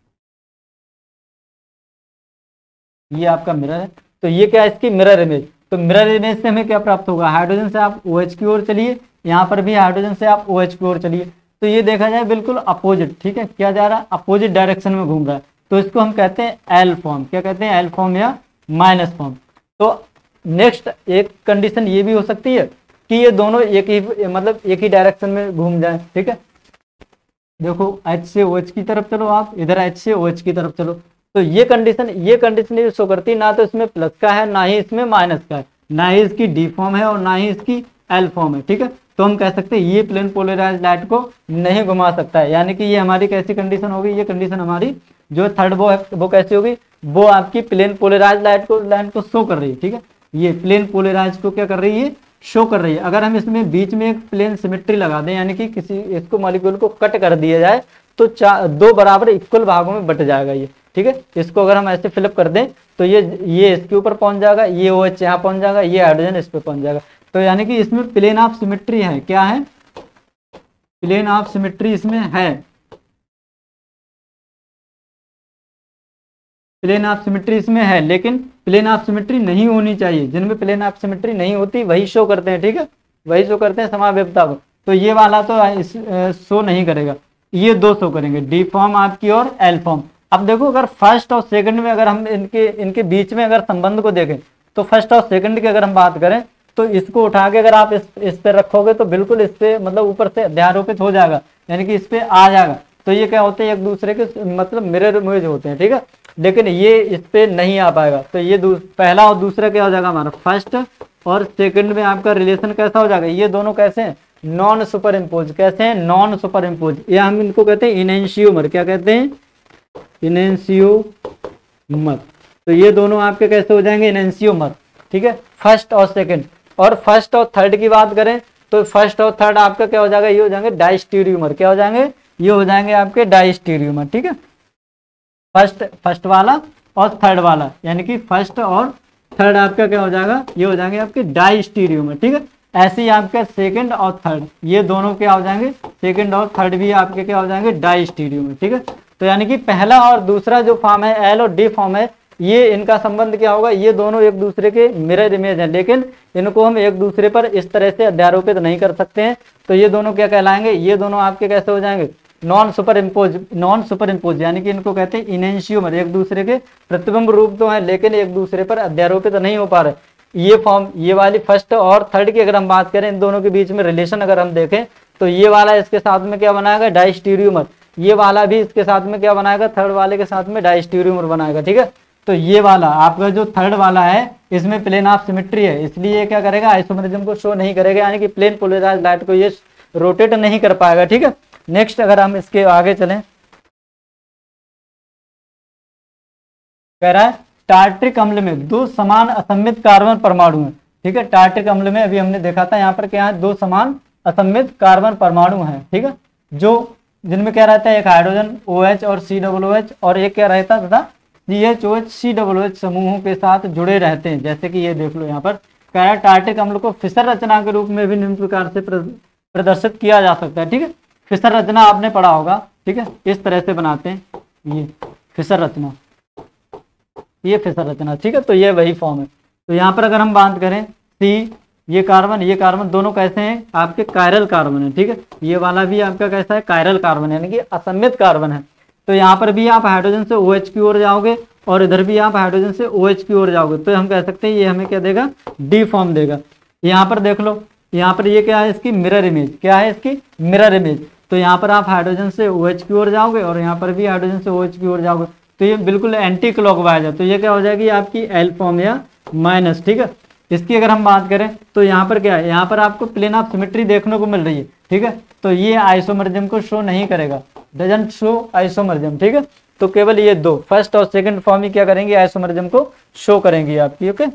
ये आपका मिरर है, तो ये क्या है, इसकी मिरर इमेज। तो मिरर इमेज से हमें क्या प्राप्त होगा, हाइड्रोजन से आप OH की ओर चलिए, यहाँ पर भी हाइड्रोजन से आप OH की ओर चलिए, तो ये देखा जाए बिल्कुल अपोजिट। ठीक है, क्या जा रहा है, अपोजिट डायरेक्शन में घूम रहा है, तो इसको हम कहते हैं एल फॉर्म। क्या कहते हैं, एल फॉर्म या माइनस फॉर्म। तो नेक्स्ट एक कंडीशन ये भी हो सकती है कि ये दोनों एक ही मतलब एक ही डायरेक्शन में घूम जाए। ठीक है, देखो H से OH की तरफ चलो, आप इधर H से OH की तरफ चलो, तो ये कंडीशन ये कंडीशन ये शो करती है, ना तो इसमें प्लस का है ना ही इसमें माइनस का है, ना ही इसकी डी फॉर्म है और ना ही इसकी एल फॉर्म है। ठीक है, तो हम कह सकते हैं ये प्लेन पोलराइज लाइट को नहीं घुमा सकता है। यानी कि ये हमारी कैसी कंडीशन होगी, ये कंडीशन हमारी जो थर्ड वो है वो कैसी होगी, वो आपकी प्लेन पोलराइज लाइट को लाइट को शो कर रही है। ठीक है, ये प्लेन पोलराइज को क्या कर रही है, शो कर रही है। अगर हम इसमें बीच में एक प्लेन सिमेट्री लगा दें, यानी कि किसी इसको मॉलिक्यूल को कट कर दिया जाए, तो चार दो बराबर इक्वल भागों में बट जाएगा ये। ठीक है, इसको अगर हम ऐसे फिलअप कर दें तो ये ये इसके ऊपर पहुंच जाएगा, ये ओ एच यहाँ पहुंच जाएगा, ये हाइड्रोजन इस पे पहुंच जाएगा। तो यानी कि इसमें प्लेन ऑफ सिमेट्री है, क्या है, प्लेन ऑफ सिमेट्री इसमें है, प्लेन ऑफ सिमेट्री इसमें है। लेकिन प्लेन ऑफ सिमेट्री नहीं होनी चाहिए, जिनमें प्लेन ऑफ सिमेट्री नहीं होती वही शो करते हैं। ठीक है, वही शो करते हैं समावेवता को। तो ये वाला तो इस शो नहीं करेगा, ये दो शो करेंगे, डी फॉर्म आपकी और एल फॉर्म। अब देखो अगर फर्स्ट और सेकंड में अगर हम इनके इनके बीच में अगर संबंध को देखें, तो फर्स्ट और सेकंड की अगर हम बात करें तो इसको उठा के अगर आप इस इस पे रखोगे तो बिल्कुल इस पे मतलब ऊपर से अध्यारोपित हो जाएगा, यानी कि इस पे आ जाएगा। तो ये क्या होते हैं, एक दूसरे के मतलब मिरर इमेज होते हैं। ठीक है, लेकिन ये इस पे नहीं आ पाएगा। तो ये पहला और दूसरा क्या हो जाएगा हमारा, फर्स्ट और सेकंड में आपका रिलेशन कैसा हो जाएगा, ये दोनों कैसे हैं, नॉन सुपर इम्पोज। कैसे हैं, नॉन सुपर इम्पोज। ये हम इनको कहते हैं इनेंशियोमर। क्या कहते हैं, इनेंशियोमर। तो ये दोनों आपके कैसे हो जाएंगे, इनेंशियोमर। ठीक है, फर्स्ट और सेकंड। और फर्स्ट और थर्ड की बात करें तो फर्स्ट और थर्ड आपका क्या हो जाएगा, ये हो जाएंगे डाइस्टीरियोमर। क्या हो जाएंगे, ये हो जाएंगे आपके डाइस्टीरियोमर। ठीक है, फर्स्ट फर्स्ट वाला और थर्ड वाला, यानी कि फर्स्ट और थर्ड आपका क्या हो जाएगा, ये हो जाएंगे आपके डाइस्टीरियोमर। ठीक है, ऐसे ही आपका सेकंड और थर्ड, ये दोनों क्या हो जाएंगे, सेकंड और थर्ड भी आपके क्या हो जाएंगे, डाइस्टीरियोमर। ठीक है, तो यानी कि पहला और दूसरा जो फॉर्म है, एल और डी फॉर्म है, ये इनका संबंध क्या होगा, ये दोनों एक दूसरे के मिरर इमेज हैं, लेकिन इनको हम एक दूसरे पर इस तरह से अध्यारोपित नहीं कर सकते हैं। तो ये दोनों क्या कहलाएंगे, ये दोनों आपके कैसे हो जाएंगे, non superimpose. Non superimpose यानी कि इनको कहते हैं इनेंशियोमर। एक दूसरे के प्रतिबिंब रूप तो है, लेकिन एक दूसरे पर अध्यारोपित नहीं हो पा रहे। ये फॉर्म, ये वाली फर्स्ट और थर्ड की अगर हम बात करें, इन दोनों के बीच में रिलेशन अगर हम देखें, तो ये वाला इसके साथ में क्या बनाएगा, डाइस्टीरियोमर। ये वाला भी इसके साथ में क्या बनाएगा, थर्ड वाले के साथ में डाइस्टीरियोमर बनाएगा। ठीक है, तो ये वाला आपका जो थर्ड वाला है, इसमें प्लेन ऑफ सिमेट्री है, इसलिए क्या करेगा, आइसोमरिज्म को शो नहीं करेगा, यानी कि प्लेन पोलराइज्ड लाइट को ये रोटेट नहीं कर पाएगा। ठीक है, नेक्स्ट अगर हम इसके आगे चलें, कह रहा है टार्ट्रिक अम्ल में दो समान असम्मित कार्बन परमाणु हैं। ठीक है, टार्ट्रिक अम्ल में अभी हमने देखा था, यहाँ पर क्या है, दो समान असम्मित कार्बन परमाणु हैं। ठीक है, जो जिनमें क्या रहता है, एक हाइड्रोजन ओ एच और सी डब्ल्यू ओ एच, और एक क्या रहता है तथा C H O H C W H समूहों के साथ जुड़े रहते हैं। जैसे कि ये देख लो, यहाँ पर कह रहा है टार्ट्रिक अम्ल को फिशर रचना के रूप में भी निम्न प्रकार से प्रदर्शित किया जा सकता है। ठीक है, फिशर रचना आपने पढ़ा होगा। ठीक है, इस तरह से बनाते हैं, ये फिशर रचना, ये फिशर रचना। ठीक है, तो ये वही फॉर्म है। तो यहाँ पर अगर हम बात करें, सी ये कार्बन, ये कार्बन दोनों कैसे हैं, आपके कायरल कार्बन है। ठीक है, ये वाला भी आपका कैसा है, कायरल कार्बन, यानी कि असम्मित कार्बन है। तो यहाँ पर भी आप हाइड्रोजन से OH की ओर जाओगे और इधर भी आप हाइड्रोजन से OH की ओर जाओगे, तो हम कह सकते हैं ये हमें क्या देगा, डी फॉर्म देगा। यहाँ पर देख लो, यहाँ पर ये क्या है, इसकी मिरर इमेज। क्या है इसकी, मिरर इमेज। तो यहाँ पर आप हाइड्रोजन से OH की ओर जाओगे और यहाँ पर भी हाइड्रोजन से OH की ओर जाओगे, तो ये बिल्कुल एंटी क्लॉकवाइज है। तो ये क्या हो जाएगी आपकी एल फॉर्म या माइनस। ठीक है, इसकी अगर हम बात करें तो यहाँ पर क्या है, यहाँ पर आपको प्लेन ऑफ सिमेट्री देखने को मिल रही है। ठीक है, तो ये आइसोमरिज्म को शो नहीं करेगा, डजंट शो आइसोमरिज्म। ठीक है, तो केवल ये दो फर्स्ट और सेकंड फॉर्म ही क्या करेंगे, आइसोमरिज्म को शो करेंगी आपकी। ओके,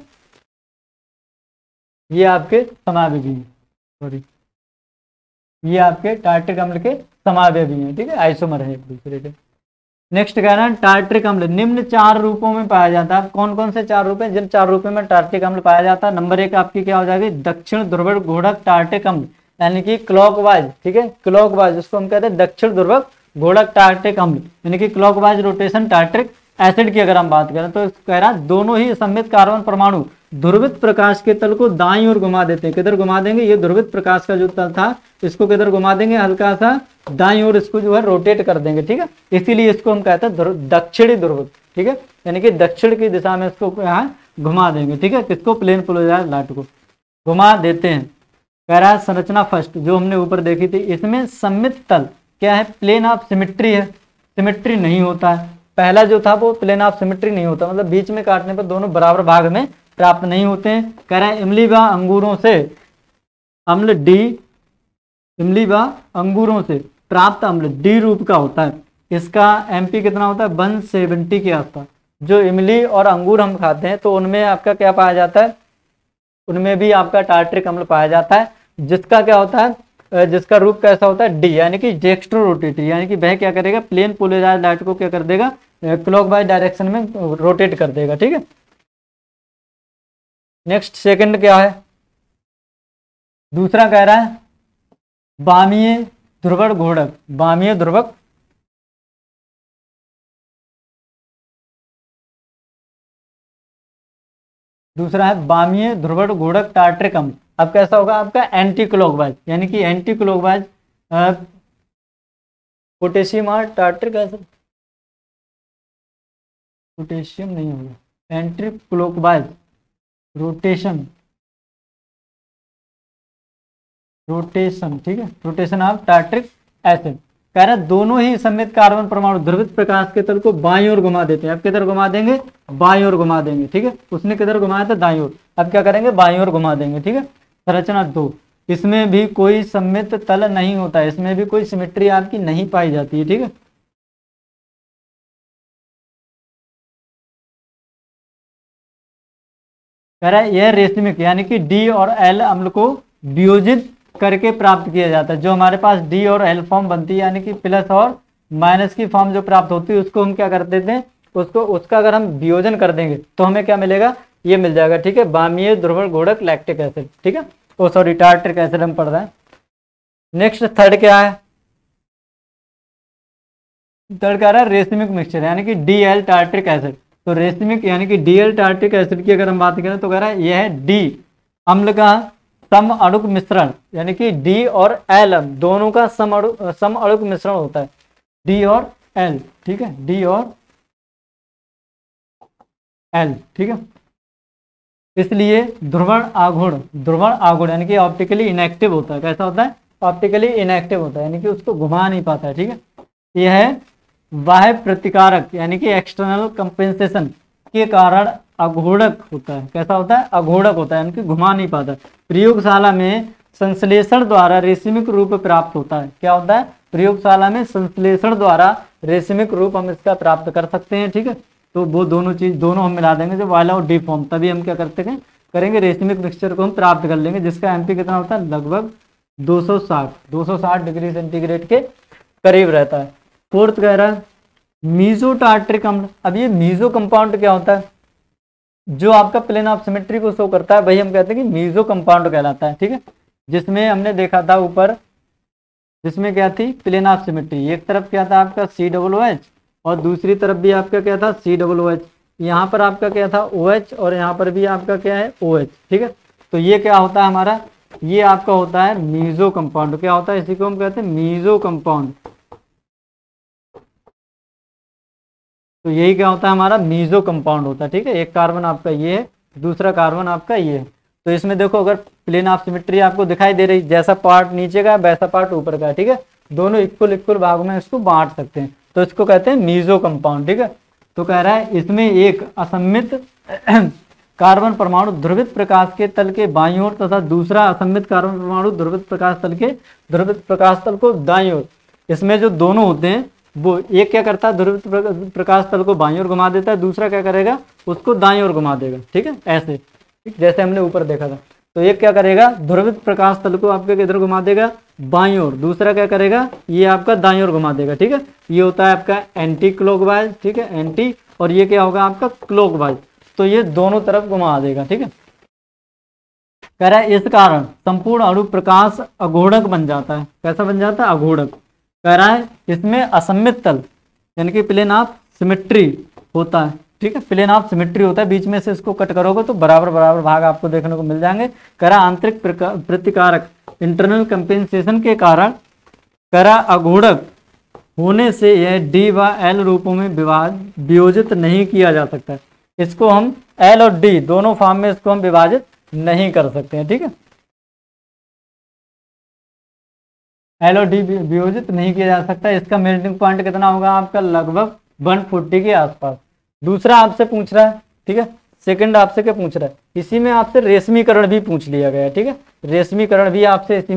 ये आपके समावेगी हैं, सॉरी ये आपके टार्ट्रिक अम्ल के समावेगी हैं। ठीक है, आइसोमर है एक दूसरे के। नेक्स्ट कह रहा है टार्ट्रिक अम्ल निम्न चार रूपों में पाया जाता है। कौन कौन से चार रूप हैं, जिन चार रूपों में टार्ट्रिक अम्ल पाया जाता है। नंबर एक आपकी क्या हो जाएगी, दक्षिण ध्रुवक घोड़क टार्ट्रिक अम्ल, यानी कि क्लॉकवाइज। ठीक है, क्लॉकवाइज उसको हम कहते हैं दक्षिण ध्रुवक घोड़क टार्ट्रिक अम्ल, यानी कि क्लॉकवाइज रोटेशन टार्ट्रिक एसिड की अगर हम बात करें तो कह रहा है दोनों ही सम्मित कार्बन परमाणु ध्रुवित प्रकाश के तल को दाईं ओर घुमा देते हैं। किधर घुमा देंगे, ये ध्रुवित प्रकाश का जो तल था इसको किधर घुमा देंगे, हल्का सा दाईं ओर इसको जो है रोटेट कर देंगे। ठीक है, इसीलिए इसको हम कहते हैं दक्षिणी ध्रुवित। ठीक है, यानी कि दक्षिण की दिशा में इसको यहाँ घुमा देंगे। ठीक है, किसको, प्लेन पोलराइज्ड लाइट को घुमा देते हैं। कह रहा है संरचना फर्स्ट जो हमने ऊपर देखी थी, इसमें सम्मित तल क्या है, प्लेन ऑफ सिमेट्री है, सिमेट्री नहीं होता है। पहला जो था वो प्लेन ऑफ सिमेट्री नहीं होता, मतलब बीच में काटने पर दोनों बराबर भाग में प्राप्त नहीं होते हैं। कह रहे हैं इमली व अंगूरों से अम्ल डी इमली व अंगूरों से प्राप्त अम्ल डी रूप का होता है। इसका एमपी कितना होता है, वन सेवेंटी के आसपास। जो इमली और अंगूर हम खाते हैं तो उनमें आपका क्या पाया जाता है, उनमें भी आपका टार्ट्रिक अम्ल पाया जाता है, जिसका क्या होता है, जिसका रूप कैसा होता है, डी यानी कि डेक्स्ट्रो रोटेटरी, यानी कि वह क्या करेगा, प्लेन पोलराइज्ड लाइट को क्या कर देगा, क्लॉकवाइज डायरेक्शन में रोटेट कर देगा। ठीक है, नेक्स्ट सेकंड क्या है, दूसरा कह रहा है बामीय ध्रुवक घोड़क, बामीय ध्रुवक दूसरा है बामीय ध्रुवक घोड़क टार्ट्रिक अम्ल। अब कैसा होगा आपका, एंटी क्लॉकवाइज, यानी कि एंटी क्लॉकवाइज पोटेशियम और टार्ट्रिक एसिड, पोटेशियम नहीं होगा, एंटी क्लॉकवाइज रोटेशन रोटेशन ठीक है, रोटेशन ऑफ टार्ट्रिक एसिड। कह रहा है दोनों ही सममित कार्बन परमाणु ध्रुवित प्रकाश के तल को बाईं ओर घुमा देते हैं। अब किधर घुमा देंगे, बाईं ओर घुमा देंगे। ठीक है, उसने किधर घुमाया था, दाईं ओर, अब क्या करेंगे, बाईं ओर घुमा देंगे। ठीक है, संरचना दो, इसमें भी कोई सममित तल नहीं होता है, इसमें भी कोई सिमेट्री आपकी नहीं पाई जाती है। ठीक है, कह रहा है यह रेशमिक यानी कि डी और एल अम्ल को वियोजित करके प्राप्त किया जाता है। जो हमारे पास डी और एल फॉर्म बनती है, यानी कि प्लस और माइनस की फॉर्म जो प्राप्त होती है, उसको हम क्या कर देते हैं, उसको उसका अगर हम वियोजन कर देंगे तो हमें क्या मिलेगा, ये मिल जाएगा। ठीक है, बामीय ध्रुवक घोड़क लैक्टिक एसिड। ठीक है, ओ सॉरी टार्ट्रिक एसिड हम पढ़ रहे हैं। नेक्स्ट थर्ड क्या है, थर्ड कह रहा है रेशमिक मिक्सचर यानी कि डी एल टार्ट्रिक एसिड। तो रेशमिक यानी कि डी एल टार्ट्रिक एसिड की अगर हम बात करें तो कह रहा है यह है डी अम्ल का सम अणुक मिश्रण, यानी कि डी और एल दोनों का सम अणु सम अणुक मिश्रण होता है, डी और एल। ठीक है, डी और एल। ठीक है, इसलिए ध्रुवण आघूर्ण ध्रुवण आघूर्ण यानी कि ऑप्टिकली इनएक्टिव होता है। कैसा होता है, ऑप्टिकली इनएक्टिव होता है, यानी कि उसको घुमा नहीं पाता है। ठीक है, यह है बाह्य प्रतिकारक यानी कि एक्सटर्नल कंपेंसेशन के कारण अघोड़क होता है। कैसा होता है, अघोड़क होता है, यानी कि घुमा नहीं पाता। प्रयोगशाला में संश्लेषण द्वारा रेशमिक रूप प्राप्त होता है। क्या होता है, प्रयोगशाला में संश्लेषण द्वारा रेशमिक रूप हम इसका प्राप्त कर सकते हैं। ठीक है, तो वो दोनों चीज दोनों हम मिला देंगे, जब वाला और डी फॉर्म, तभी हम क्या करते हैं, करेंगे रेशमिक मिक्सचर को हम प्राप्त कर लेंगे, जिसका एमपी कितना होता है, लगभग दो सौ साठ डिग्री सेंटीग्रेड के करीब रहता है। फोर्थ कह रहा है मीजो टार्ट्रिक अम्ल। अब ये मीजो कंपाउंड क्या होता है, जो आपका प्लेन ऑफ सिमेट्री को शो करता है वही हम कहते हैं कि मीजो कंपाउंड कहलाता है। ठीक है, जिसमें हमने देखा था ऊपर, जिसमें क्या थी, प्लेन ऑफ सिमेट्री, एक तरफ क्या था आपका सी डबल ओ एच और दूसरी तरफ भी आपका क्या था, सी डबल ओ एच। यहाँ पर आपका क्या था, ओ एच, और यहाँ पर भी आपका क्या है, ओ एच। ठीक है, तो ये क्या होता है हमारा, ये आपका होता है मीजो कंपाउंड। क्या होता है, इसी को हम कहते हैं मीजो कंपाउंड। तो यही क्या होता है, हमारा मीजो कंपाउंड होता है। ठीक है, एक कार्बन आपका ये है, दूसरा कार्बन आपका ये है। तो इसमें देखो, अगर प्लेन ऑफ सिमेट्री आपको दिखाई दे रही, जैसा पार्ट नीचे का वैसा पार्ट ऊपर का। ठीक है, दोनों इक्वल इक्वल भागों में इसको बांट सकते हैं, तो इसको कहते हैं मीजो कंपाउंड। ठीक है, तो कह रहा है इसमें एक असम्मित कार्बन परमाणु ध्रुवित प्रकाश के तल के बाईं ओर तथा दूसरा असम्मित कार्बन परमाणु ध्रुवित प्रकाश तल के ध्रुवित प्रकाश तल को दाईं ओर। इसमें जो दोनों होते हैं, वो एक क्या करता है, ध्रुवित प्रकाश तल को बाईं ओर घुमा देता है, दूसरा क्या करेगा, उसको दाईं ओर घुमा देगा। ठीक है, ऐसे, ठीक जैसे हमने ऊपर देखा था। तो एक क्या करेगा, ध्रुवित प्रकाश तल को आपके किधर घुमा देगा, बाईं ओर, दूसरा क्या करेगा, ये आपका दाईं ओर घुमा देगा। ठीक है, ये होता है आपका एंटी क्लॉकवाइज। ठीक है, एंटी, और ये क्या होगा आपका क्लॉकवाइज। तो ये दोनों तरफ घुमा देगा। ठीक है, कह रहा है इस कारण संपूर्ण अणु प्रकाश अघोड़क बन जाता है। कैसा बन जाता है, अघोड़क। कह रहा है इसमें असम्मित तल यानी कि प्लेन ऑफ सिमेट्री होता है। ठीक है, प्लेन ऑफ सिमेट्री होता है, बीच में से इसको कट करोगे तो बराबर बराबर भाग आपको देखने को मिल जाएंगे। कह रहा आंतरिक प्रतिकारक इंटरनल कंपेंसेशन के कारण कह रहा अघोड़क होने से यह डी व एल रूपों में विभाजित वियोजित नहीं किया जा सकता। इसको हम एल और डी दोनों फॉर्म में इसको हम विभाजित नहीं कर सकते हैं। ठीक है, एल और डी वियोजित नहीं किया जा सकता। इसका मेल्टिंग पॉइंट कितना होगा आपका, लगभग एक सौ चालीस के आसपास। दूसरा आपसे पूछ रहा है, ठीक है, सेकंड आपसे क्या पूछ रहा है, इसी में आपसे रेशमीकरण भी पूछ लिया गया। ठीक है, रेशमीकरण भी आपसे इसी में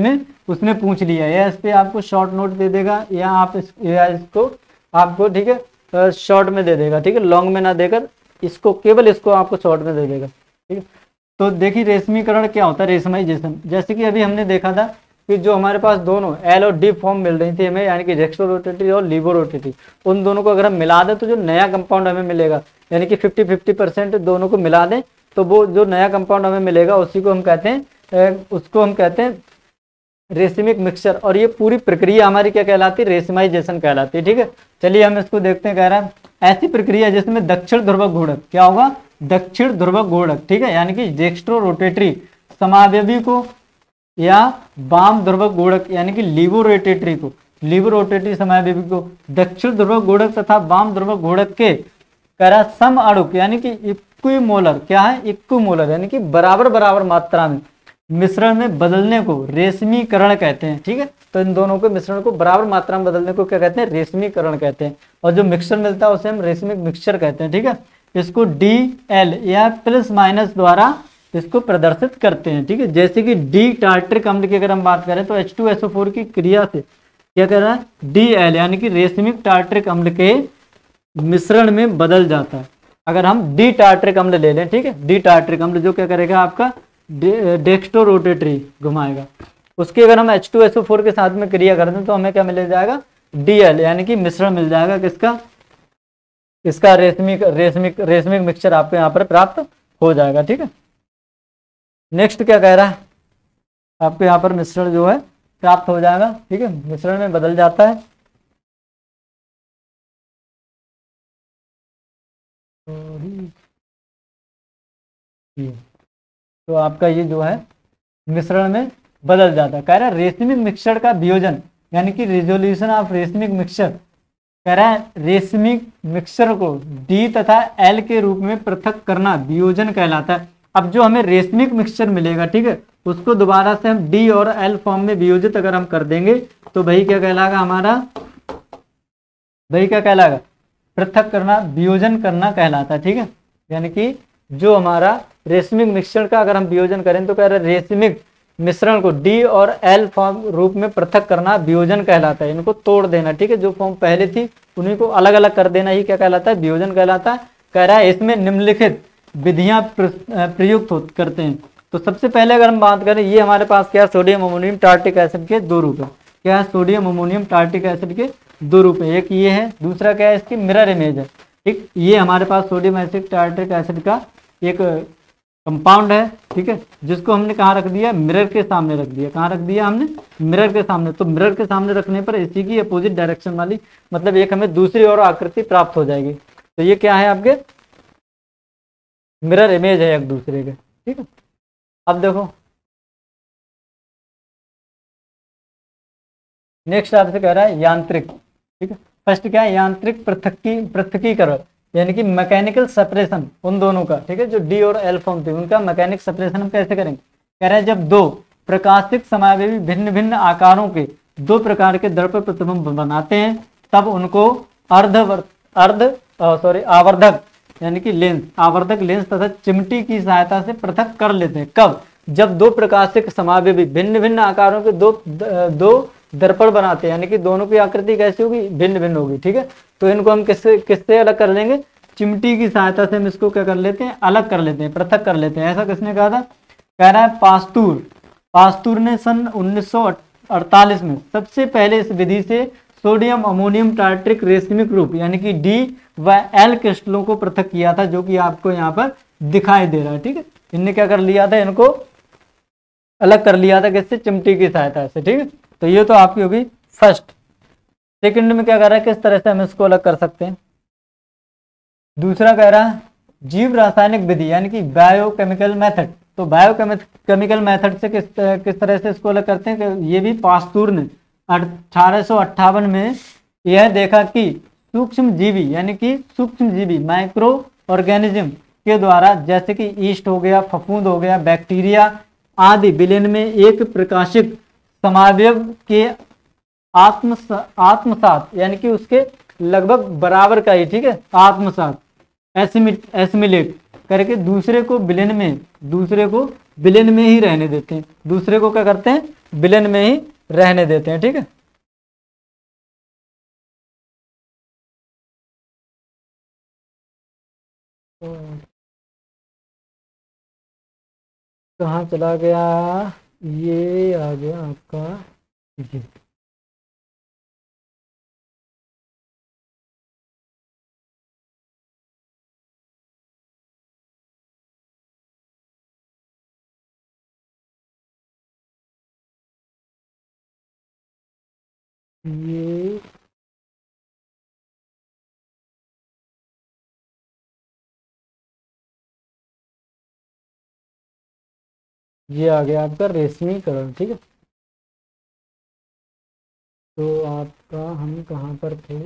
उसने पूछ लिया, या इस पे आपको शॉर्ट नोट दे देगा, या आप इस, या इसको आपको ठीक है शॉर्ट में दे देगा, ठीक है, लॉन्ग में ना देकर इसको केवल इसको आपको शॉर्ट में दे देगा, ठीक है। तो देखिए रेशमीकरण क्या होता है, रेशमाइजेशन। जैसे कि अभी हमने देखा था कि जो हमारे पास दोनों एल और डी फॉर्म मिल रही थी हमें, यानी कि डेक्स्ट्रोरोटेटरी और लीवोरोटेटरी, उन दोनों को अगर हम मिला दें तो जो नया कंपाउंड हमें मिलेगा, यानी कि फिफ्टी फिफ्टी परसेंट दोनों को मिला दें तो वो जो नया कंपाउंड हमें मिलेगा उसी को हम कहते हैं, उसको हम कहते हैं रेशमिक मिक्सचर। और ये पूरी प्रक्रिया हमारी क्या कहलाती है, रेशमाइजेशन कहलाती है, ठीक है। चलिए हम इसको देखते हैं। कह रहा है ऐसी प्रक्रिया जिसमें दक्षिण ध्रुवक घूर्णक, क्या होगा, दक्षिण ध्रुवक घूर्णक, ठीक है, यानी कि डेक्स्ट्रोरोटेटरी समावयवी को या वाम ध्रुवक घूर्णक यानी कि लीवोरोटेटरी को, लीवोरोटेटरी समावयवी को दक्षिण ध्रुवक घूर्णक तथा वाम ध्रुवक घूर्णक के करा सम अणुक यानी कि इक्विमोलर, क्या है, इक्विमोलर यानी कि बराबर बराबर मात्रा में मिश्रण में बदलने को रेशमीकरण कहते हैं, ठीक है। तो इन दोनों के मिश्रण को बराबर मात्रा में बदलने को क्या कहते हैं, रेशमीकरण कहते हैं। और जो मिक्सचर मिलता है उसे हम रेशमिक मिक्सचर कहते हैं, ठीक है। इसको डी एल या प्लस माइनस द्वारा इसको प्रदर्शित करते हैं, ठीक है। जैसे कि डी टार्ट्रिक अम्ल की अगर हम बात करें तो H two S O four की क्रिया से क्या कर रहा है, डी एल यानी कि रेशमिक टार्ट्रिक अम्ल के मिश्रण में बदल जाता है। अगर हम डी टार्ट्रिक अम्ल ले लें, ठीक है, डी टार्ट्रिक अम्ल जो क्या करेगा, आपका डेक्स्ट्रोरोटेटरी घुमाएगा, उसके अगर हम H two S O four के साथ में क्रिया कर दें तो हमें क्या मिल जाएगा, डी एल यानी कि मिश्रण मिल जाएगा किसका, इसका रेशमिक रेशमिक रेशमिक मिक्सचर आपको यहाँ पर प्राप्त हो जाएगा, ठीक है। नेक्स्ट क्या कह रहा है, आपको यहाँ पर मिश्रण जो है प्राप्त हो जाएगा, ठीक है, मिश्रण में बदल जाता है। तो आपका ये जो है मिश्रण में बदल जाता है। कह रहा है रेशमिक मिक्सचर का वियोजन यानी कि रिजोल्यूशन ऑफ रेशमिक मिक्सचर, कह रहा है रेशमिक मिक्सचर को डी तथा एल के रूप में पृथक करना वियोजन कहलाता है। अब जो हमें रेशमिक मिक्सचर मिलेगा, ठीक है, उसको दोबारा से हम डी और एल फॉर्म में वियोजित अगर हम कर देंगे तो भाई क्या कहलाएगा हमारा, भाई क्या कहलाएगा, पृथक करना, वियोजन करना कहलाता है, ठीक है। यानी कि जो हमारा रेशमिक मिक्सचर का अगर हम वियोजन करें तो कह रहे रेशमिक मिश्रण को डी और एल फॉर्म रूप में पृथक करना वियोजन कहलाता है। इनको तोड़ देना, ठीक है, जो फॉर्म पहले थी उन्हीं को अलग अलग कर देना ही क्या कहलाता है, वियोजन कहलाता है। कह रहा है इसमें निम्नलिखित विधियां प्रयुक्त करते हैं। तो सबसे पहले अगर हम बात करें, ये हमारे पास क्या है, सोडियम अमोनियम टार्टिक एसिड के दो रूप है। क्या है, सोडियम अमोनियम टार्टिक एसिड के दो रूप है, एक ये है, दूसरा क्या है, इसकी मिरर इमेज है, ठीक। ये हमारे पास सोडियम एसिड टार्टिक एसिड का एक कंपाउंड है, ठीक है, जिसको हमने कहाँ रख दिया, मिरर के सामने रख दिया। कहाँ रख दिया हमने, मिरर के सामने। तो मिरर के सामने रखने पर इसी की अपोजिट डायरेक्शन वाली, मतलब एक हमें दूसरी और आकृति प्राप्त हो जाएगी। तो ये क्या है, आपके मिरर इमेज है एक दूसरे के, ठीक है। अब देखो नेक्स्ट आपसे कह रहा है यांत्रिक, ठीक है। फर्स्ट क्या है, यांत्रिक पृथकी पृथकीकरण यानी कि मैकेनिकल सेपरेशन उन दोनों का, ठीक है, जो डी और एल फॉर्म थे उनका मैकेनिक सेपरेशन हम कैसे करेंगे। कह रहे हैं जब दो प्रकाशिक समावयवी भिन्न भिन्न आकारों के दो प्रकार के दर्पण प्रतिबिंब बनाते हैं तब उनको अर्ध अर्ध सॉरी आवर्धक यानी कि लेंस, आवर्धक लेंस तथा चिमटी की सहायता से पृथक कर लेते हैं। कब, जब दो प्रकाशिक समावयवी भिन्न भिन्न आकारों के दो दो दर्पण बनाते हैं, यानी कि दोनों की आकृति कैसी होगी, भिन्न भिन्न होगी, ठीक है। तो इनको हम किससे किससे अलग कर लेंगे, चिमटी की सहायता से हम इसको क्या कर लेते हैं, अलग कर लेते हैं, पृथक कर लेते हैं। ऐसा किसने कहा था, कह रहा है पास्तूर। पास्तूर ने सन उन्नीस सौ अड़तालीस में सबसे पहले इस विधि से सोडियम अमोनियम टार्ट्रिक रेशमिक रूप यानी कि डी व एल क्रिस्टलों को पृथक किया था, जो कि आपको यहाँ पर दिखाई दे रहा है, ठीक है। इनने क्या कर लिया था, इनको अलग कर लिया था किससे, चिमटी की सहायता से, ठीक है। तो ये तो आपकी होगी फर्स्ट। सेकंड में क्या कर रहा है, किस तरह से हम इसको अलग कर सकते हैं। दूसरा कह रहा है जीव रासायनिक विधि यानी कि बायोकेमिकल मेथड। तो बायोकेमिकल मेथड से किस किस तरह से इसको अलग करते हैं, ये भी पास्तूर ने अठारह सौ अट्ठावन में यह देखा कि सूक्ष्म जीवी यानी कि सूक्ष्म जीवी माइक्रो ऑर्गेनिज्म के द्वारा, जैसे कि ईस्ट हो गया, फफूंद हो गया, बैक्टीरिया आदि विलयन में एक प्रकाशिक समावयव के आत्म आत्मसात यानी कि उसके लगभग बराबर का ही, ठीक है, आत्मसात एसिमिलेट करके दूसरे को विलयन में दूसरे को विलयन में ही रहने देते हैं। दूसरे को क्या करते हैं, विलयन में ही रहने देते हैं। ठीक है, कहाँ चला गया, ये आ गया आपका ये। ये ये आ गया आपका रेशमीकरण। ठीक है, तो आपका हम कहाँ पर थे,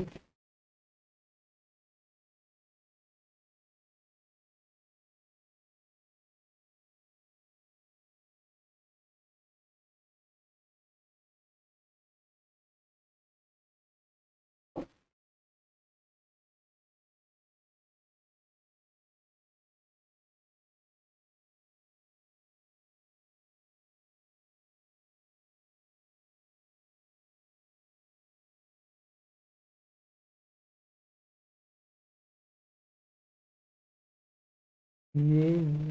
ये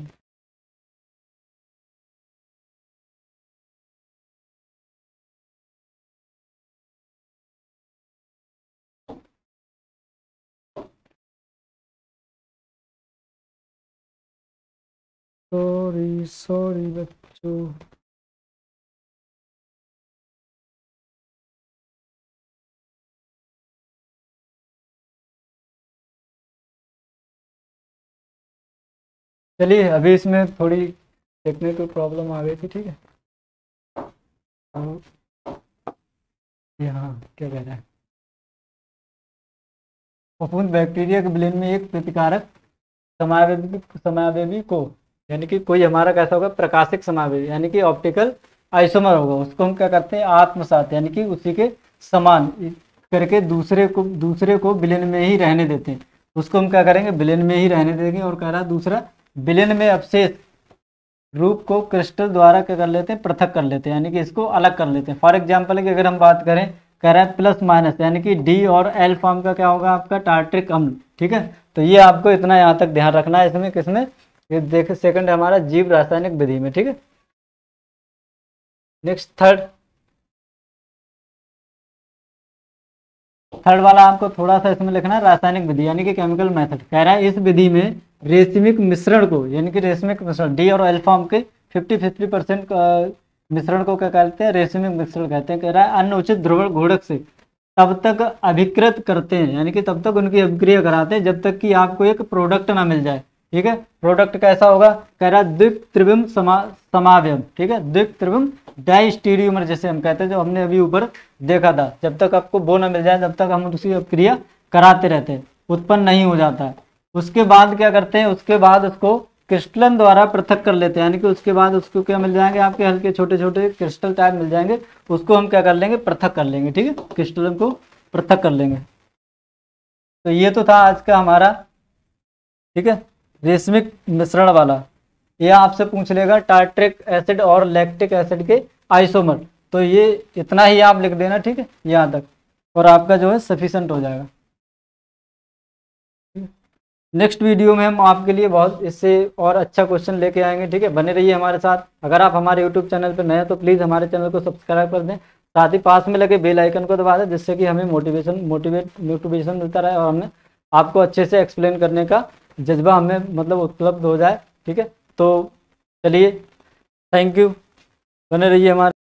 सॉरी सॉरी बच्चों, चलिए अभी इसमें थोड़ी टेक्निकल प्रॉब्लम आ गई थी। ठीक है, अब यहाँ क्या कह रहा है, फफूंद बैक्टीरिया के विलयन में एक प्रतिकारक समावेवी समावेवी को, यानी कि कोई हमारा कैसा होगा, प्रकाशिक समावेवी यानी कि ऑप्टिकल आइसोमर होगा, उसको हम क्या करते हैं आत्मसात, यानी कि उसी के समान करके दूसरे को दूसरे को विलयन में ही रहने देते हैं। उसको हम क्या करेंगे, विलयन में ही रहने देंगे। और कह रहा दूसरा, विलयन में अवशेष रूप को क्रिस्टल द्वारा क्या कर लेते हैं, पृथक कर लेते हैं, यानी कि इसको अलग कर लेते हैं। फॉर एग्जाम्पल की अगर हम बात करें, कह रहा है प्लस माइनस, यानी कि डी और एल फॉर्म का क्या होगा आपका टार्ट्रिक अम्ल। ठीक है, तो ये आपको इतना यहाँ तक ध्यान रखना है इसमें, किसमें, ये देख सेकंड हमारा जीव रासायनिक विधि में। ठीक है, नेक्स्ट थर्ड थर्ड वाला आपको थोड़ा सा इसमें लिखना है, रासायनिक विधि यानी कि केमिकल मेथड। कह रहा है इस विधि में रेशमिक मिश्रण को, यानी कि रेशमिक मिश्रण डी और एल फॉर्म के फिफ्टी फिफ्टी परसेंट मिश्रण को क्या कहते हैं, रेशमिक मिश्रण कहते हैं। कह रहा है अन्य उचित ध्रुवण घोड़क से तब तक अभिकृत करते हैं, यानी कि तब तक उनकी अभिक्रिया कराते हैं जब तक कि आपको एक प्रोडक्ट ना मिल जाए। ठीक है, प्रोडक्ट कैसा होगा, कह रहा है द्विक त्रिविम समा समावयव। ठीक है, द्विक त्रिविम डाइस्टीरियोमर जैसे हम कहते हैं, जो हमने अभी ऊपर देखा था, जब तक आपको वो ना मिल जाए तब तक हम उसकी अभिक्रिया कराते रहते हैं, उत्पन्न नहीं हो जाता है। उसके बाद क्या करते हैं, उसके बाद उसको क्रिस्टलन द्वारा पृथक कर लेते हैं, यानी कि उसके बाद उसको क्या मिल जाएंगे, आपके हल्के छोटे छोटे क्रिस्टल टाइप मिल जाएंगे, उसको हम क्या कर लेंगे, पृथक कर लेंगे। ठीक है, क्रिस्टलन को पृथक कर लेंगे। तो ये तो था आज का हमारा, ठीक है, रेशमिक मिश्रण वाला। यह आपसे पूछ लेगा टार्ट्रिक एसिड और लैक्टिक एसिड के आइसोमर, तो ये इतना ही आप लिख देना। ठीक है, यहाँ तक, और आपका जो है सफिशेंट हो जाएगा। नेक्स्ट वीडियो में हम आपके लिए बहुत इससे और अच्छा क्वेश्चन लेके आएंगे। ठीक है, बने रहिए हमारे साथ। अगर आप हमारे यूट्यूब चैनल पर नए हैं तो प्लीज़ हमारे चैनल को सब्सक्राइब कर दें, साथ ही पास में लगे बेल आइकन को दबा दें, जिससे कि हमें मोटिवेशन मोटिवेट मोटिवेशन मिलता रहे और हमें आपको अच्छे से एक्सप्लेन करने का जज्बा हमें मतलब उपलब्ध हो जाए। ठीक है, तो चलिए, थैंक यू, बने रहिए हमारे।